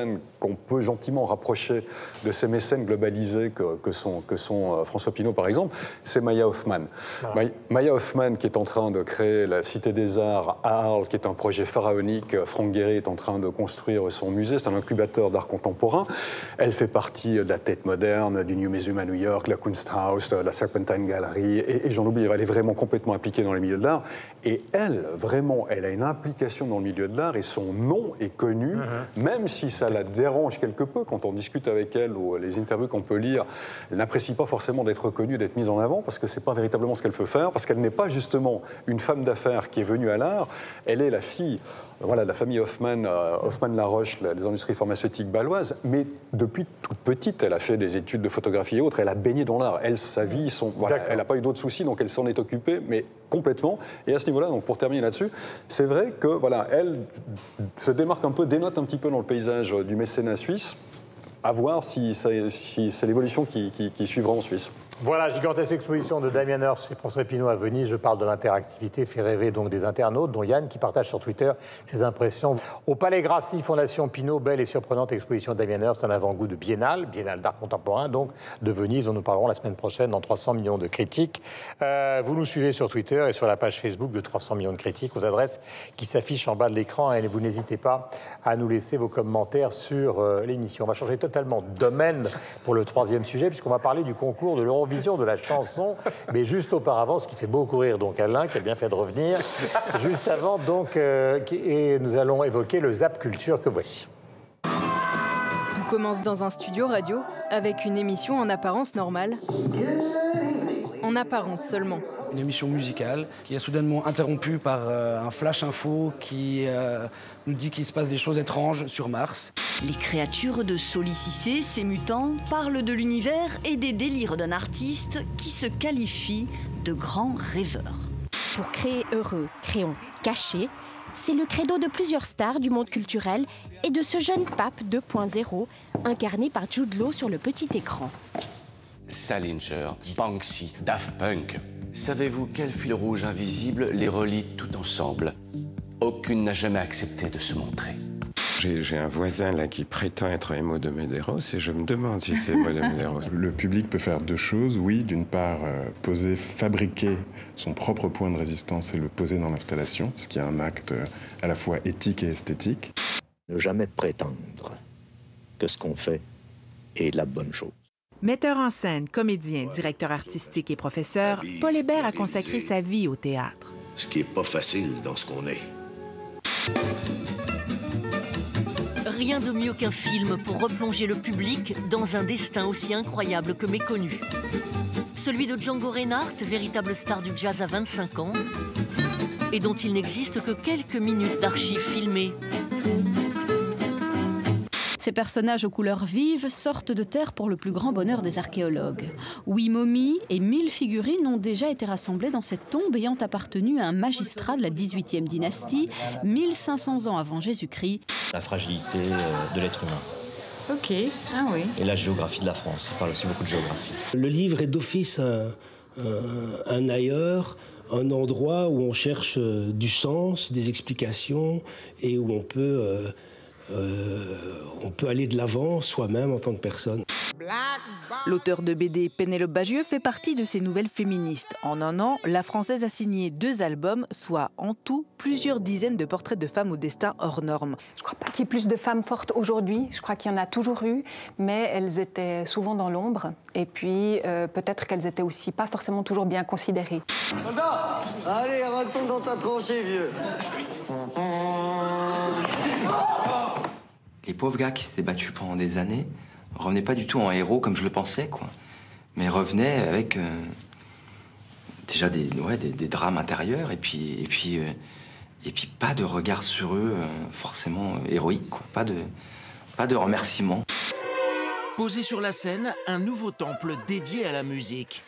qu'on peut gentiment rapprocher de ces mécènes globalisés que, que sont, que sont euh, François Pinault, par exemple, c'est Maya Hoffman. Voilà. Maya Hoffman, qui est en train de créer la Cité des Arts à Arles, qui est un projet pharaonique. Franck Guéret est en train de construire son musée. C'est un incubateur d'art contemporain. Elle fait partie de la Tate moderne, du New Museum à New York, la Kunsthaus, la Serpentine Gallery, et, et j'en oublie. Elle est vraiment complètement impliquée dans les milieux de l'art. Et elle, vraiment, elle a une implication dans le milieu de l'art et son nom est connu, mm-hmm. même si ça la dérange quelque peu quand on discute avec elle ou les interviews qu'on peut lire. Elle n'apprécie pas forcément d'être reconnue, d'être mise en avant parce que c'est pas véritablement ce qu'elle peut faire, parce qu'elle n'est pas justement une femme d'affaires qui est venue à l'art. Elle est la fille, voilà, de la famille Hoffman, euh, Hoffman-Laroche, les industries pharmaceutiques bâloises, mais depuis toute petite, elle a fait des études de photographie et autres. Elle a baigné dans l'art. Elle, sa vie, son, voilà, elle n'a pas eu d'autres soucis, donc elle s'en est occupée, mais complètement. Et à ce niveau-là, donc pour terminer là-dessus, c'est vrai que voilà, elle se démarque un peu, dénote un petit peu dans le paysage du mécénat suisse. À voir si, si c'est l'évolution qui, qui, qui suivra en Suisse. Voilà, gigantesque exposition de Damien Hirst et François Pinault à Venise. Je parle de l'interactivité, fait rêver donc des internautes, dont Yann, qui partage sur Twitter ses impressions. Au Palais Grassi, Fondation Pinault, belle et surprenante exposition de Damien Hirst, un avant-goût de Biennale, Biennale d'art contemporain, donc de Venise, dont nous parlerons la semaine prochaine dans trois cents millions de critiques. Euh, vous nous suivez sur Twitter et sur la page Facebook de trois cents millions de critiques, aux adresses qui s'affichent en bas de l'écran, et vous n'hésitez pas à nous laisser vos commentaires sur euh, l'émission. On va changer totalement de domaine pour le troisième sujet, puisqu'on va parler du concours de l'Eurovision de la chanson, mais juste auparavant, ce qui fait beaucoup rire donc Alain, qui a bien fait de revenir, juste avant donc, euh, et nous allons évoquer le Zap Culture que voici. Tout commence dans un studio radio, avec une émission en apparence normale. En apparence seulement. Une émission musicale qui est soudainement interrompue par euh, un flash info qui euh, nous dit qu'il se passe des choses étranges sur Mars. Les créatures de Solicicé, ces mutants, parlent de l'univers et des délires d'un artiste qui se qualifie de grand rêveur. Pour créer heureux, créons caché. C'est le credo de plusieurs stars du monde culturel et de ce jeune pape deux point zéro, incarné par Jude Law sur le petit écran. Salinger, Banksy, Daft Punk. Savez-vous quel fil rouge invisible les relie tout ensemble? Aucune n'a jamais accepté de se montrer. J'ai un voisin là qui prétend être Emo de Medeiros et je me demande si c'est Emo de Medeiros. Le public peut faire deux choses. Oui, d'une part, euh, poser, fabriquer son propre point de résistance et le poser dans l'installation, ce qui est un acte euh, à la fois éthique et esthétique. Ne jamais prétendre que ce qu'on fait est la bonne chose. Metteur en scène, comédien, directeur artistique et professeur, Paul Hébert a consacré sa vie au théâtre. Ce qui n'est pas facile dans ce qu'on est. Rien de mieux qu'un film pour replonger le public dans un destin aussi incroyable que méconnu. Celui de Django Reinhardt, véritable star du jazz à vingt-cinq ans, et dont il n'existe que quelques minutes d'archives filmées. Ces personnages aux couleurs vives sortent de terre pour le plus grand bonheur des archéologues. Huit momies et mille figurines ont déjà été rassemblées dans cette tombe ayant appartenu à un magistrat de la dix-huitième dynastie, mille cinq cents ans avant Jésus-Christ. La fragilité de l'être humain. Ok, ah oui. Et la géographie de la France, il parle aussi beaucoup de géographie. Le livre est d'office un, un, un ailleurs, un endroit où on cherche du sens, des explications et où on peut... Euh, Euh, on peut aller de l'avant soi-même en tant que personne. L'auteur de B D Pénélope Bagieux fait partie de ces nouvelles féministes. En un an, la Française a signé deux albums, soit en tout plusieurs dizaines de portraits de femmes au destin hors norme. Je ne crois pas qu'il y ait plus de femmes fortes aujourd'hui. Je crois qu'il y en a toujours eu, mais elles étaient souvent dans l'ombre. Et puis, euh, peut-être qu'elles étaient aussi pas forcément toujours bien considérées. Allez, retourne dans ta tranchée, vieux. Les pauvres gars qui s'étaient battus pendant des années revenaient pas du tout en héros comme je le pensais, quoi. Mais revenaient avec euh, déjà des, ouais, des, des drames intérieurs et puis, et, puis, euh, et puis pas de regard sur eux euh, forcément euh, héroïque, quoi. Pas de, pas de remerciements. Posé sur la scène, un nouveau temple dédié à la musique.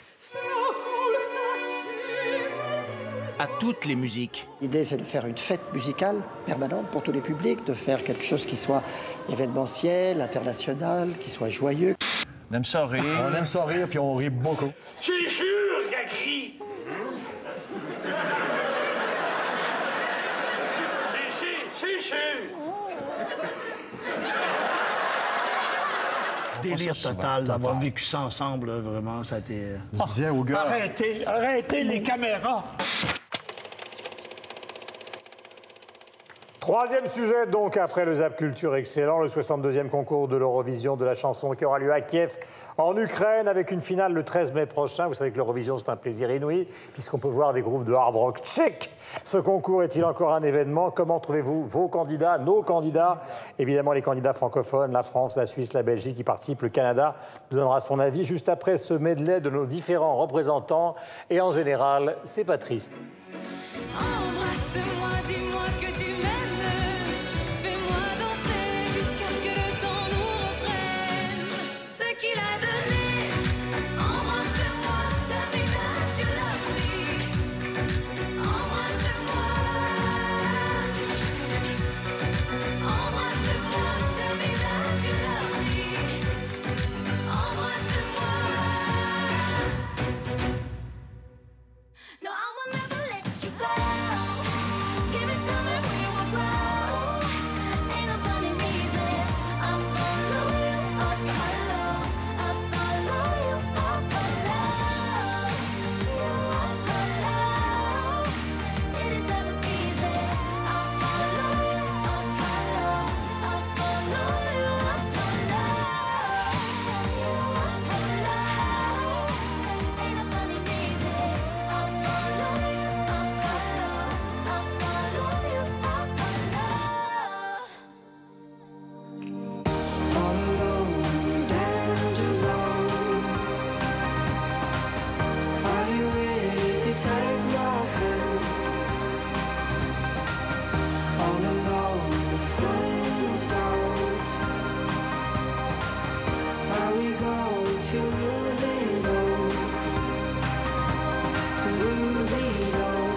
À toutes les musiques. L'idée, c'est de faire une fête musicale permanente pour tous les publics, de faire quelque chose qui soit événementiel, international, qui soit joyeux. On aime ça rire. On aime ça rire, puis on rit beaucoup. C'est sûr, Gagri. C'est sûr. délire total d'avoir vécu ça ensemble, là, vraiment, ça a été... Je disais aux gars... Arrêtez, arrêtez les caméras! Troisième sujet, donc, après le Zap Culture excellent, le soixante-deuxième concours de l'Eurovision de la chanson qui aura lieu à Kiev, en Ukraine, avec une finale le treize mai prochain. Vous savez que l'Eurovision, c'est un plaisir inouï, puisqu'on peut voir des groupes de hard rock tchèques. Ce concours est-il encore un événement? Comment trouvez-vous vos candidats, nos candidats? Évidemment, les candidats francophones, la France, la Suisse, la Belgique qui participent, le Canada nous donnera son avis juste après ce medley de nos différents représentants. Et en général, c'est pas triste. Embrasse-moi, dis-moi que tu m'aimes. Fais-moi danser jusqu'à ce que le temps nous reprenne ce qu'il a donné. Embrasse-moi, tell me that you love me. Embrasse-moi. Embrasse-moi, tell me that you love me. Embrasse-moi. No, I will never let you go. Give it to me when we grow. Ain't no funny reason. I follow you, I follow. I follow you, I follow. You, I follow. It is never easy. I follow you, I follow. I follow you, I follow. You, I follow. Ain't no funny reason. I follow you, I follow. I follow you, I follow. All alone in the danger zone. Are you ready to take my hand? All alone in the flame of doubt. Are we going to lose it all? To lose it all.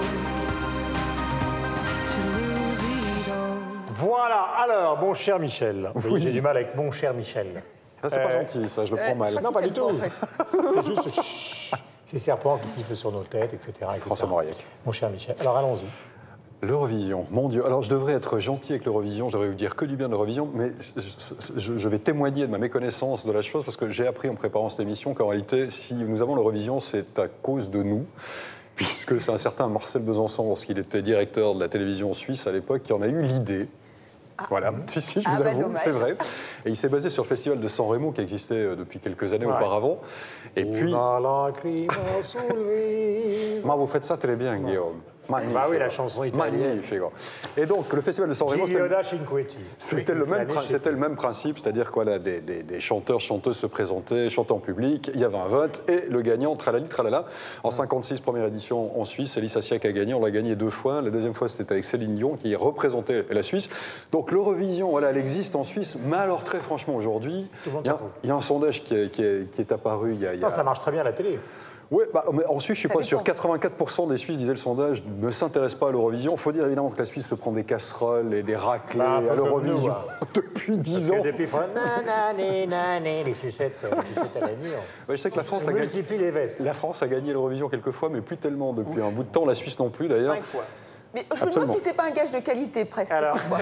To lose it all. Voilà, alors, mon cher Michel. Vous voyez, j'ai du mal avec mon cher Michel. Ça, c'est pas gentil, ça, je le prends mal. Non, pas du tout. C'est juste chut, ces serpents qui sifflent sur nos têtes, et cetera et cetera. François Mauriac. Mon cher Michel. Alors, allons-y. L'Eurovision, mon Dieu. Alors, je devrais être gentil avec l'Eurovision, je devrais vous dire que du bien de l'Eurovision, mais je, je- je vais témoigner de ma méconnaissance de la chose parce que j'ai appris en préparant cette émission qu'en réalité, si nous avons l'Eurovision, c'est à cause de nous, puisque c'est un certain Marcel Besançon, lorsqu'il était directeur de la télévision suisse à l'époque, qui en a eu l'idée. Voilà, si, si, je Ah vous bah, avoue, dommage. c'est vrai. Et il s'est basé sur le festival de San Remo qui existait euh, depuis quelques années Ouais. auparavant. Et puis. Una lacrima sul viso. Moi, vous faites ça très bien, Guillaume. Magnifique. Bah oui, la chanson italienne. Magnifique. Et donc, le festival de San Remo, c'était- Gigliola Cinquetti. c'était le, même L'année prin- chez- c'était le même principe, c'est-à-dire quoi, là, des, des- des chanteurs, chanteuses se présentaient, chantaient en public, il y avait un vote, et le gagnant, tralali, tralala. En cinquante-six, première édition en Suisse, Elisa Siak a gagné, on l'a gagné deux fois. La deuxième fois, c'était avec Céline Dion, qui représentait la Suisse. Donc l'Eurovision, voilà, elle existe en Suisse, mais alors très franchement, aujourd'hui, Tout le monde il y, a- s'en fout. il y a un sondage qui est, qui est- qui est apparu il y a... il y a- Non, ça marche très bien à la télé. Oui, bah, mais en Suisse, je suis Ça pas dépend. sûr. quatre-vingt-quatre pour cent des Suisses, disait le sondage, ne s'intéressent pas à l'Eurovision. Il faut dire évidemment que la Suisse se prend des casseroles et des raclés Bah, un peu à comme l'Eurovision nous, hein. depuis dix Parce ans. que depuis, ils font nanani, nanani, les sucettes, euh, les sucettes à la nuit. Ouais, je sais que la France, On a gagné, multiplie les vestes. la France a gagné l'Eurovision quelques fois, mais plus tellement depuis un bout de temps. La Suisse non plus, d'ailleurs. Cinq fois. Mais je me Absolument. demande si c'est pas un gage de qualité presque. parfois.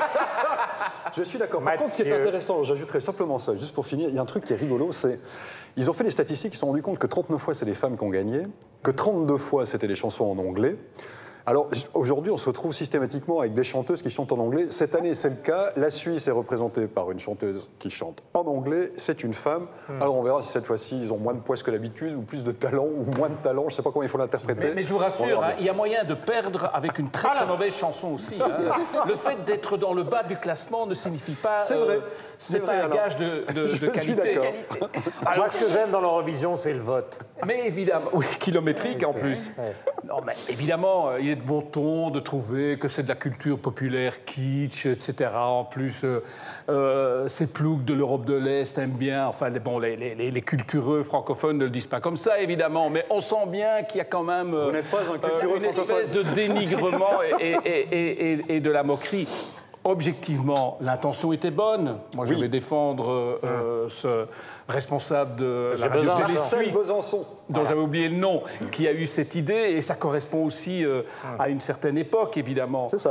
Je suis d'accord. Par contre, ce qui est intéressant, j'ajouterai simplement ça, juste pour finir, il y a un truc qui est rigolo, c'est ils ont fait des statistiques, ils se sont rendus compte que trente-neuf fois, c'est les femmes qui ont gagné, que trente-deux fois, c'était des chansons en anglais. Alors, j- aujourd'hui, on se retrouve systématiquement avec des chanteuses qui chantent en anglais. Cette année, c'est le cas. La Suisse est représentée par une chanteuse qui chante en anglais. C'est une femme. Hmm. Alors, on verra si cette fois-ci, ils ont moins de poisse que d'habitude, ou plus de talent, ou moins de talent. Je ne sais pas comment il faut l'interpréter. Mais, mais je vous On rassure, verra hein, bien. il y a moyen de perdre avec une très très mauvaise chanson aussi. hein. Le fait d'être dans le bas du classement ne signifie pas. C'est vrai. euh, C'est n'est vrai, pas un alors. gage de, de- de Je suis qualité. d'accord. Moi, ce que j'aime dans l'Eurovision, c'est le vote. Mais évidemment, oui, kilométrique en plus. Non, mais évidemment, euh, il est de bon ton de trouver que c'est de la culture populaire kitsch, et cetera. En plus, euh, euh, ces ploucs de l'Europe de l'Est aiment bien. Enfin, les, bon, les, les, les- les cultureux francophones ne le disent pas comme ça, évidemment. Mais on sent bien qu'il y a quand même euh, Vous n'êtes pas un cultureux euh, une francophone. espèce de dénigrement et, et- et- et- et de la moquerie. Objectivement, l'intention était bonne. Moi, je vais défendre euh, euh, ce responsable de J'ai la radio besoin télé d'un Marcel suisse, Besançon. dont Voilà. j'avais oublié le nom, qui a eu cette idée, et ça correspond aussi euh, à une certaine époque, évidemment. C'est ça.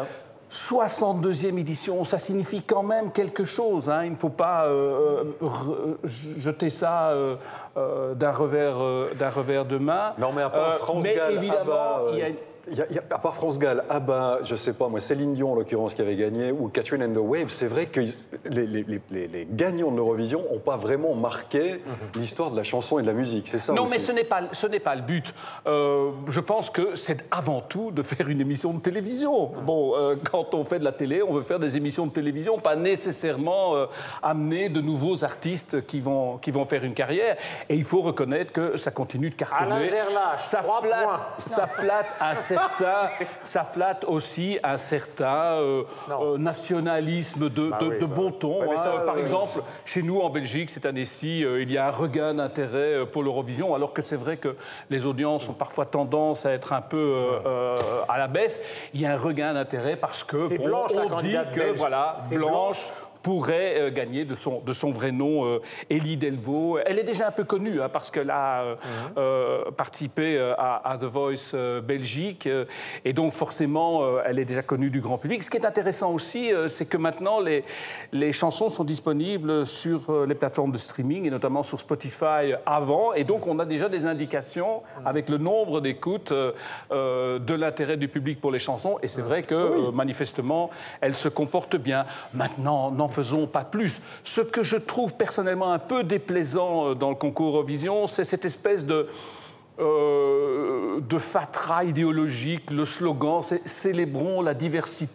soixante-deuxième édition, ça signifie quand même quelque chose. Hein. Il ne faut pas euh, re, jeter ça euh, euh, d'un revers, euh, d'un revers de main. Non, mais à part Euh, France mais Gall, évidemment, ABBA, euh, il y a... Il y a, il y a, à part France Gall, ABBA, je sais pas moi, Céline Dion en l'occurrence qui avait gagné, ou Catherine and the Waves, c'est vrai que les, les, les, les gagnants de l'Eurovision n'ont pas vraiment marqué mm-hmm. l'histoire de la chanson et de la musique, c'est ça Non, aussi. mais ce n'est pas, ce n'est pas le but. Euh, je pense que c'est avant tout de faire une émission de télévision. Bon, euh, quand on fait de la télé, on veut faire des émissions de télévision, pas nécessairement euh, amener de nouveaux artistes qui vont, qui vont faire une carrière. Et il faut reconnaître que ça continue de cartonner. Alain Gerlache, ça trois flatte, points. ça flatte un certain, ça flatte aussi un certain euh, euh, nationalisme de, bah de, oui, de bah bon oui. ton. Ouais, mais hein. ça, Par euh, exemple, chez nous en Belgique, cette année-ci, euh, il y a un regain d'intérêt euh, pour l'Eurovision, alors que c'est vrai que les audiences ont parfois tendance à être un peu euh, euh, à la baisse. Il y a un regain d'intérêt parce que C'est bon, Blanche, la on dit candidate que belge. voilà, C'est Blanche, Blanche. pourrait euh, gagner de son, de son vrai nom, euh, Elie Delvaux. Elle est déjà un peu connue hein, parce qu'elle a euh, mmh. euh, participé euh, à, à The Voice euh, Belgique euh, et donc forcément euh, elle est déjà connue du grand public. Ce qui est intéressant aussi, euh, c'est que maintenant les, les chansons sont disponibles sur euh, les plateformes de streaming et notamment sur Spotify avant et donc on a déjà des indications mmh. avec le nombre d'écoutes euh, euh, de l'intérêt du public pour les chansons et c'est mmh. vrai que oui. euh, manifestement elle se comporte bien. Maintenant, n'en faisons pas plus. Ce que je trouve personnellement un peu déplaisant dans le concours Eurovision, c'est cette espèce de, euh, de fatras idéologique, le slogan, c'est « Célébrons la diversité ».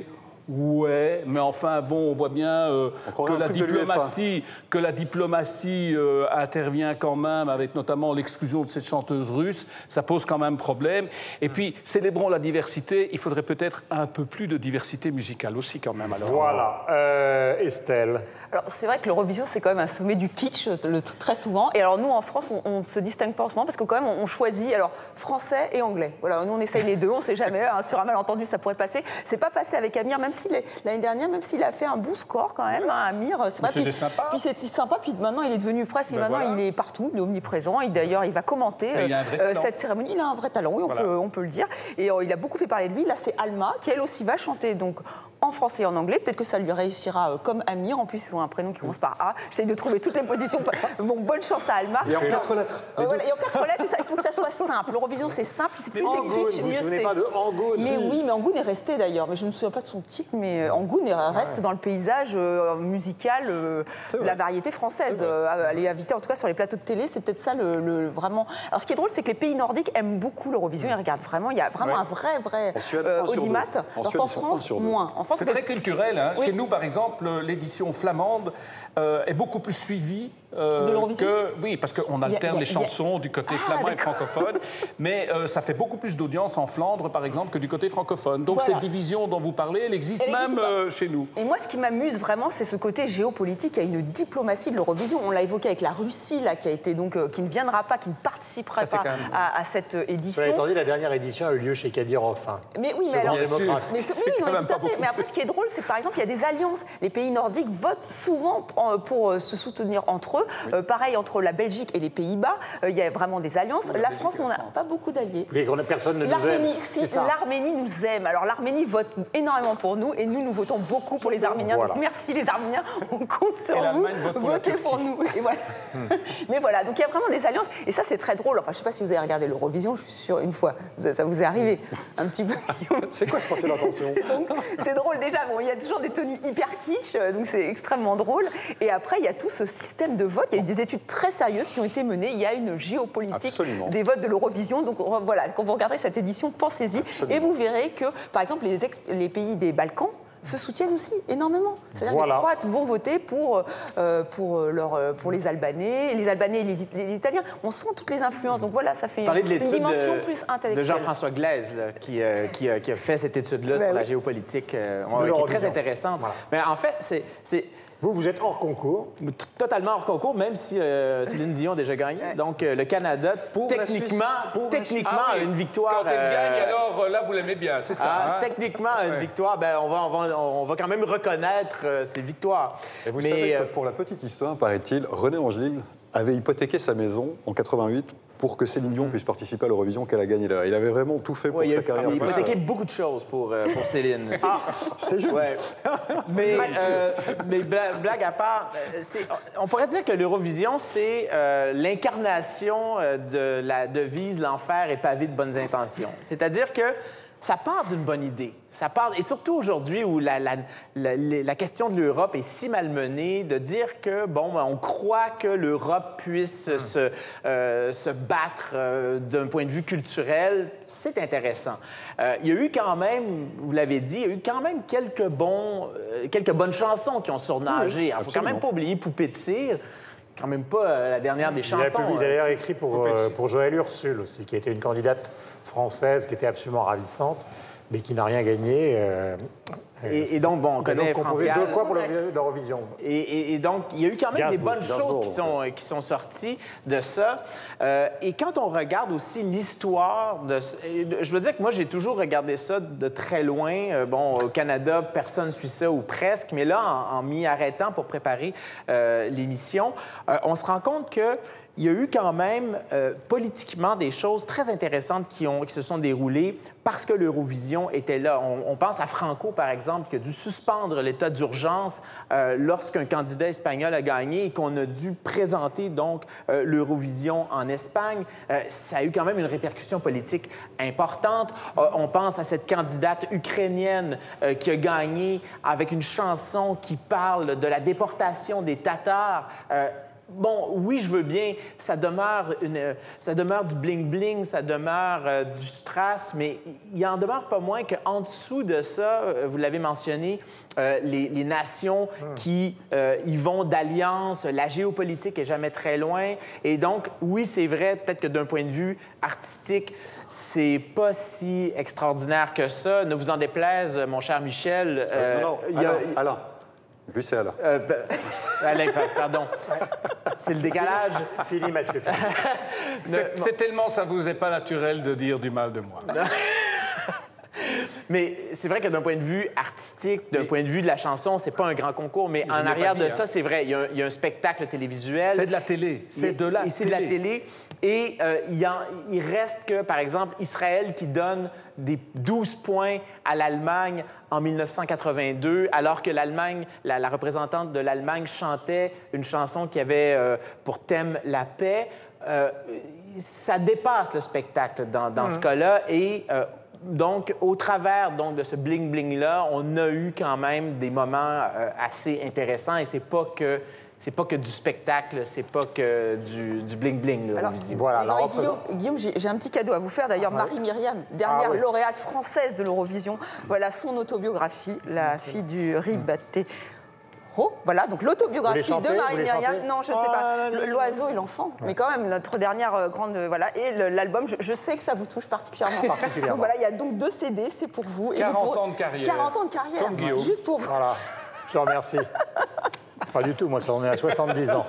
Ouais, mais enfin bon, on voit bien euh, que, la diplomatie, que la diplomatie euh, intervient quand même avec notamment l'exclusion de cette chanteuse russe. Ça pose quand même problème. Et puis, célébrons la diversité. Il faudrait peut-être un peu plus de diversité musicale aussi quand même. Alors. Voilà, euh, Estelle. Alors c'est vrai que l'Eurovision c'est quand même un sommet du kitsch le, très souvent. Et alors nous en France on ne se distingue pas en ce moment parce que quand même on, on choisit alors français et anglais. Voilà, nous on essaye les deux, on ne sait jamais. Hein, sur un malentendu ça pourrait passer. C'est pas passé avec Amir, même s'il est l'année dernière, même s'il a fait un bon score quand même. Hein, Amir, c'est vrai. C'était sympa. Puis c'était sympa. Puis maintenant il est devenu presque. Ben maintenant voilà. Il est partout, il est omniprésent. Et d'ailleurs il va commenter il a un vrai euh, cette cérémonie. Il a un vrai talent, oui, on, voilà. peut, on peut le dire. Et euh, il a beaucoup fait parler de lui. Là c'est Alma qui elle aussi va chanter donc en français et en anglais. Peut-être que ça lui réussira euh, comme Amir. En plus, ils ont un prénom qui commence par A. J'essaye de trouver toutes les positions. Bon, bonne chance à Alma. Et en quatre lettres. Euh, voilà, et en quatre lettres, et ça, il faut que ça soit simple. L'Eurovision, c'est simple. C'est plus c'est kitsch, mieux c'est. Pas de Angoun, mais si. oui, mais Angoun est resté d'ailleurs. Mais je ne me souviens pas de son titre. Mais Angoun reste ouais. dans le paysage euh, musical euh, de la variété française. Euh, elle est invitée en tout cas sur les plateaux de télé. C'est peut-être ça le, le vraiment. Alors, ce qui est drôle, c'est que les pays nordiques aiment beaucoup l'Eurovision. Ils regardent vraiment. Il y a vraiment ouais. un vrai, vrai euh, audimat. Alors qu'en France, moins. En France, c'est très culturel. Hein. Oui. Chez nous, par exemple, l'édition flamande euh, est beaucoup plus suivie. Euh, de l'Eurovision que, oui, parce qu'on alterne a, a, les chansons a... du côté ah, flamand et francophone, mais euh, ça fait beaucoup plus d'audience en Flandre, par exemple, que du côté francophone. Donc voilà. Cette division dont vous parlez, elle existe elle même euh, chez nous. Et moi, ce qui m'amuse vraiment, c'est ce côté géopolitique. Il y a une diplomatie de l'Eurovision. On l'a évoqué avec la Russie, là, qui a été donc euh, qui ne viendra pas, qui ne participerait ça, pas même... à, à cette édition. Cela étant dit, la dernière édition a eu lieu chez Kadyrov. Hein. Mais oui, mais alors, mais, mais, oui, non, mais tout à fait. Mais après, ce qui est drôle, c'est que par exemple, il y a des alliances. Les pays nordiques votent souvent pour, pour euh, se soutenir entre eux. Oui. Euh, pareil entre la Belgique et les Pays-Bas, euh, il y a vraiment des alliances. La, la France, on n'a pas beaucoup d'alliés. Oui, personne ne nous aime. Si, l'Arménie nous aime. Alors l'Arménie vote énormément pour nous et nous, nous votons beaucoup pour les Arméniens. Voilà. Donc merci les Arméniens, on compte sur et vous. Vote pour Votez pour nous. Et voilà. hmm. Mais voilà, donc il y a vraiment des alliances. Et ça, c'est très drôle. Enfin, je ne sais pas si vous avez regardé l'Eurovision, je suis sûre, une fois. Ça vous est arrivé un petit peu. C'est quoi, je pensais l'attention. C'est drôle déjà. Bon, il y a toujours des tenues hyper kitsch, donc c'est extrêmement drôle. Et après, il y a tout ce système de vote. Il y a eu des études très sérieuses qui ont été menées. Il y a une géopolitique Absolument. Des votes de l'Eurovision. Donc voilà, quand vous regarderez cette édition, pensez-y. Et vous verrez que, par exemple, les, ex- les pays des Balkans se soutiennent aussi énormément. C'est-à-dire voilà. que les Croates vont voter pour, euh, pour, leur, pour les Albanais, les Albanais et les, It- les Italiens. On sent toutes les influences. Donc voilà, ça fait une, une dimension de, plus intellectuelle. De Jean-François Glaise, là, qui, euh, qui, euh, qui a fait cette étude-là ben sur oui. la géopolitique, euh, qui est très intéressante. Voilà. Mais en fait, c'est... c'est Vous, vous êtes hors concours. Totalement hors concours, même si euh, Céline Dion a déjà gagné. Donc, euh, le Canada, pour techniquement, pour techniquement ah, oui. une victoire... Quand elle euh, gagne, alors là, vous l'aimez bien, c'est ça. Ah, hein? Techniquement, une ouais. victoire, ben, on, va, on, va, on va quand même reconnaître euh, ces victoires. Et vous Mais, savez que euh, pour la petite histoire, paraît-il, René Angelil avait hypothéqué sa maison en quatre-vingt-huit pour que Céline Dion puisse participer à l'Eurovision qu'elle a gagné là. Il avait vraiment tout fait pour ouais, sa a, carrière. Il a hypothéqué beaucoup de choses pour, euh, pour Céline. Ah, c'est juste. Ouais. Mais, euh, mais blague à part, on pourrait dire que l'Eurovision, c'est euh, l'incarnation de la devise « L'enfer est pavé de bonnes intentions ». C'est-à-dire que ça part d'une bonne idée. Ça part, et surtout aujourd'hui où la, la, la, la question de l'Europe est si malmenée, de dire que, bon, on croit que l'Europe puisse hum. se, euh, se battre euh, d'un point de vue culturel, c'est intéressant. Euh, il y a eu quand même, vous l'avez dit, il y a eu quand même quelques, bons, euh, quelques bonnes chansons qui ont surnagé. Il ne faut quand même pas oublier Poupée de cire. Quand même pas euh, la dernière des chansons. Il a, il a d'ailleurs écrit pour, euh, pour Joëlle Ursule aussi, qui était une candidate française qui était absolument ravissante, mais qui n'a rien gagné. Euh, et, et donc, bon, on connaît France Gall. Deux fois pour l'Eurovision. Et, et, et donc, il y a eu quand même Gainsbourg, des bonnes Gainsbourg, choses qui sont, qui sont sorties de ça. Euh, et quand on regarde aussi l'histoire de... Je veux dire que moi, j'ai toujours regardé ça de très loin. Bon, au Canada, personne ne suit ça, ou presque. Mais là, en, en m'y arrêtant pour préparer euh, l'émission, euh, on se rend compte que il y a eu quand même euh, politiquement des choses très intéressantes qui, ont, qui se sont déroulées parce que l'Eurovision était là. On, on pense à Franco, par exemple, qui a dû suspendre l'état d'urgence euh, lorsqu'un candidat espagnol a gagné et qu'on a dû présenter donc euh, l'Eurovision en Espagne. Euh, ça a eu quand même une répercussion politique importante. Euh, on pense à cette candidate ukrainienne euh, qui a gagné avec une chanson qui parle de la déportation des Tatars. Euh, Bon, oui, je veux bien, ça demeure, une, ça demeure du bling-bling, ça demeure euh, du strass, mais il en demeure pas moins qu'en dessous de ça, euh, vous l'avez mentionné, euh, les, les nations hum. qui euh, y vont d'alliance, la géopolitique est jamais très loin. Et donc, oui, c'est vrai, peut-être que d'un point de vue artistique, c'est pas si extraordinaire que ça. Ne vous en déplaise, mon cher Michel. Euh, non, non, y a, alors, alors. Lui, c'est Alain. Euh, Alain, pardon. C'est le décalage. Fini, Mathieu. C'est tellement ça vous est pas naturel de dire du mal de moi. Mais c'est vrai que d'un point de vue artistique, d'un point de vue de la chanson, c'est pas un grand concours, mais en arrière de ça, c'est vrai, il y, a un, il y a un spectacle télévisuel. C'est de la télé. C'est de la télé. C'est de la télé. Et euh, il, y en, il reste que, par exemple, Israël qui donne des douze points à l'Allemagne en mille neuf cent quatre-vingt-deux, alors que l'Allemagne, la, la représentante de l'Allemagne chantait une chanson qui avait euh, pour thème la paix. Euh, ça dépasse le spectacle dans, dans mmh. ce cas-là. Et euh, donc, au travers donc, de ce bling-bling-là, on a eu quand même des moments euh, assez intéressants. Et c'est pas que... C'est pas que du spectacle, c'est pas que du, du bling-bling. Là, voilà, non, et Guillaume, Guillaume j'ai un petit cadeau à vous faire. D'ailleurs, ah, Marie-Myriam, dernière ah, oui. lauréate française de l'Eurovision, voilà son autobiographie, La fille du Ribaté. Oh, voilà, donc l'autobiographie de Marie-Myriam. Non, je ne sais pas. L'oiseau et l'enfant. Ouais. Mais quand même, notre dernière grande... Voilà. Et l'album, je, je sais que ça vous touche particulièrement. particulièrement. Donc voilà, il y a donc deux C D, c'est pour vous. quarante et pour... ans de carrière. quarante ans de carrière. Comme Guillaume. Juste pour vous. Voilà, je te remercie. Pas du tout, moi, ça en est à soixante-dix ans.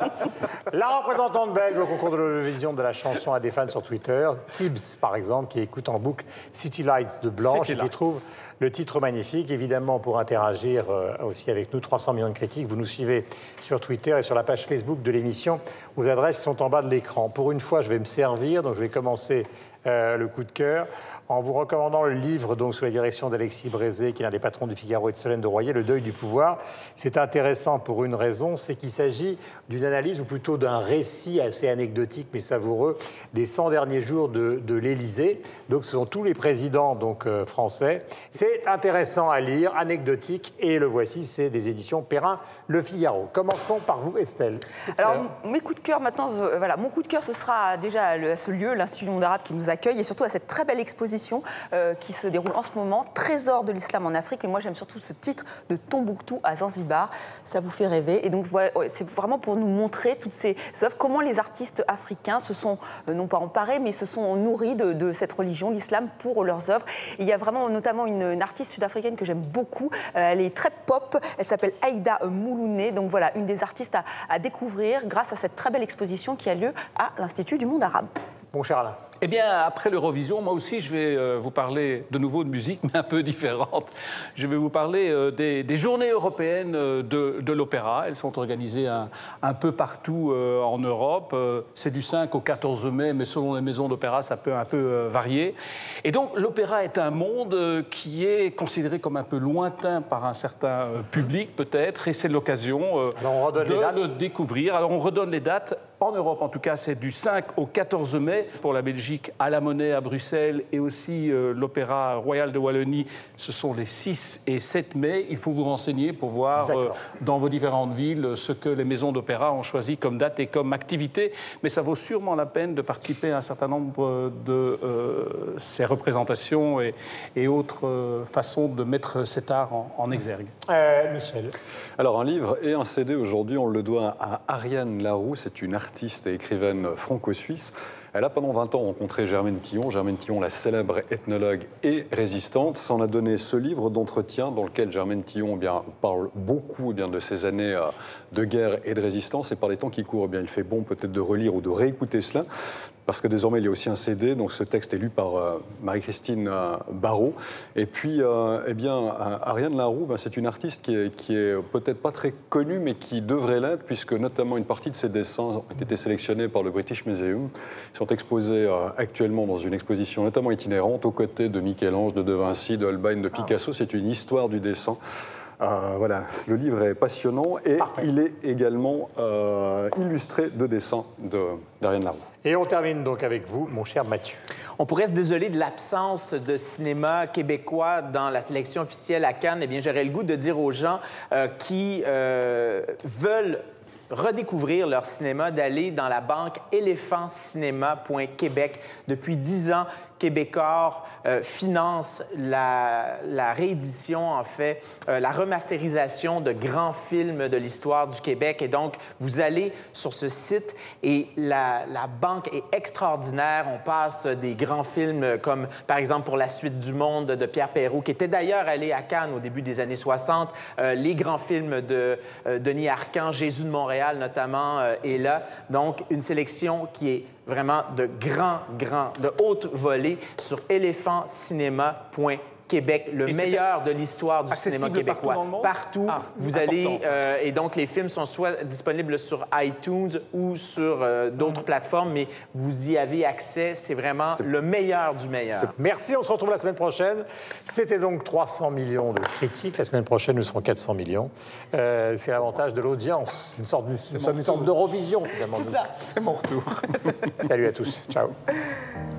La représentante belge au concours de l'Eurovision de la chanson a des fans sur Twitter. Tibbs, par exemple, qui écoute en boucle City Lights de Blanche City et qui trouve le titre magnifique. Évidemment, pour interagir euh, aussi avec nous, trois cents millions de critiques, vous nous suivez sur Twitter et sur la page Facebook de l'émission. Vos adresses sont en bas de l'écran. Pour une fois, je vais me servir, donc je vais commencer euh, le coup de cœur en vous recommandant le livre donc, sous la direction d'Alexis Brézé, qui est l'un des patrons du Figaro, et de Solène de Royer, Le deuil du pouvoir. C'est intéressant pour une raison, c'est qu'il s'agit d'une analyse, ou plutôt d'un récit assez anecdotique mais savoureux, des cent derniers jours de, de l'Élysée. Donc ce sont tous les présidents donc, euh, français. C'est intéressant à lire, anecdotique, et le voici, c'est des éditions Perrin, Le Figaro. Commençons par vous, Estelle. Alors, mes coups de cœur maintenant, euh, voilà, mon coup de cœur, ce sera déjà à ce lieu, l'Institut du monde arabe qui nous accueille, et surtout à cette très belle exposition Euh, qui se déroule en ce moment, Trésor de l'islam en Afrique. Et moi, j'aime surtout ce titre de Tombouctou à Zanzibar. Ça vous fait rêver. Et donc, voilà, c'est vraiment pour nous montrer toutes ces œuvres, comment les artistes africains se sont, euh, non pas emparés, mais se sont nourris de, de cette religion, l'islam, pour leurs œuvres. Et il y a vraiment notamment une, une artiste sud-africaine que j'aime beaucoup. Euh, elle est très pop. Elle s'appelle Aïda Mouloune. Donc voilà, une des artistes à, à découvrir grâce à cette très belle exposition qui a lieu à l'Institut du monde arabe. Mon cher Alain. Eh bien, après l'Eurovision, moi aussi, je vais euh, vous parler de nouveau de musique, mais un peu différente. Je vais vous parler euh, des, des journées européennes euh, de, de l'opéra. Elles sont organisées un, un peu partout euh, en Europe. Euh, c'est du cinq au quatorze mai, mais selon les maisons d'opéra, ça peut un peu euh, varier. Et donc, l'opéra est un monde euh, qui est considéré comme un peu lointain par un certain euh, public, peut-être, et c'est l'occasion euh, de le découvrir. Alors, on redonne les dates. En Europe, en tout cas, c'est du cinq au quatorze mai. Pour la Belgique, à la Monnaie à Bruxelles et aussi euh, l'Opéra Royal de Wallonie, ce sont les six et sept mai. Il faut vous renseigner pour voir euh, dans vos différentes villes ce que les maisons d'opéra ont choisi comme date et comme activité. Mais ça vaut sûrement la peine de participer à un certain nombre de euh, ces représentations et, et autres euh, façons de mettre cet art en, en exergue. Euh, Michel. Alors, un livre et un C D, aujourd'hui, on le doit à Ariane Laroux. C'est une artiste et écrivaine franco-suisse. Elle a pendant vingt ans rencontré Germaine Tillon. Germaine Tillon, la célèbre ethnologue et résistante, s'en a donné ce livre d'entretien dans lequel Germaine Tillon eh bien, parle beaucoup eh bien, de ces années euh, de guerre et de résistance. Et par les temps qui courent, eh bien, il fait bon peut-être de relire ou de réécouter cela, parce que désormais, il y a aussi un C D. Donc, ce texte est lu par euh, Marie-Christine euh, Barrault. Et puis, euh, eh bien, Ariane Laroux, ben, c'est une artiste qui est, qui est peut-être pas très connue, mais qui devrait l'être, puisque notamment une partie de ses dessins ont été sélectionnés par le British Museum. Ils sont exposés euh, actuellement dans une exposition notamment itinérante, aux côtés de Michel-Ange, de De Vinci, de Holbein, de Picasso. C'est une histoire du dessin. Euh, voilà, le livre est passionnant et Parfait. Il est également euh, illustré de dessins d'Ariane Laroux. Et on termine donc avec vous, mon cher Mathieu. On pourrait se désoler de l'absence de cinéma québécois dans la sélection officielle à Cannes. Eh bien, j'aurais le goût de dire aux gens euh, qui euh, veulent redécouvrir leur cinéma d'aller dans la banque éléphant cinéma point québec. Depuis dix ans, Québécois euh, finance la, la réédition, en fait, euh, la remasterisation de grands films de l'histoire du Québec. Et donc, vous allez sur ce site et la, la banque est extraordinaire. On passe des grands films comme, par exemple, Pour la suite du monde de Pierre Perrault, qui était d'ailleurs allé à Cannes au début des années soixante. Euh, les grands films de euh, Denis Arcand, Jésus de Montréal, notamment, euh, est là. Donc, une sélection qui est vraiment de grand, grand, de haute volée sur éléphant cinéma point Québec, le et meilleur de l'histoire du cinéma québécois. Partout, partout ah, vous allez... Euh, et donc, les films sont soit disponibles sur iTunes ou sur euh, d'autres mmh. plateformes, mais vous y avez accès. C'est vraiment le meilleur du meilleur. Merci, on se retrouve la semaine prochaine. C'était donc trois cents millions de critiques. La semaine prochaine, nous serons quatre cents millions. Euh, c'est l'avantage de l'audience. C'est une sorte, une sorte d'Eurovision, finalement. C'est ça. C'est mon retour. Salut à tous. Ciao.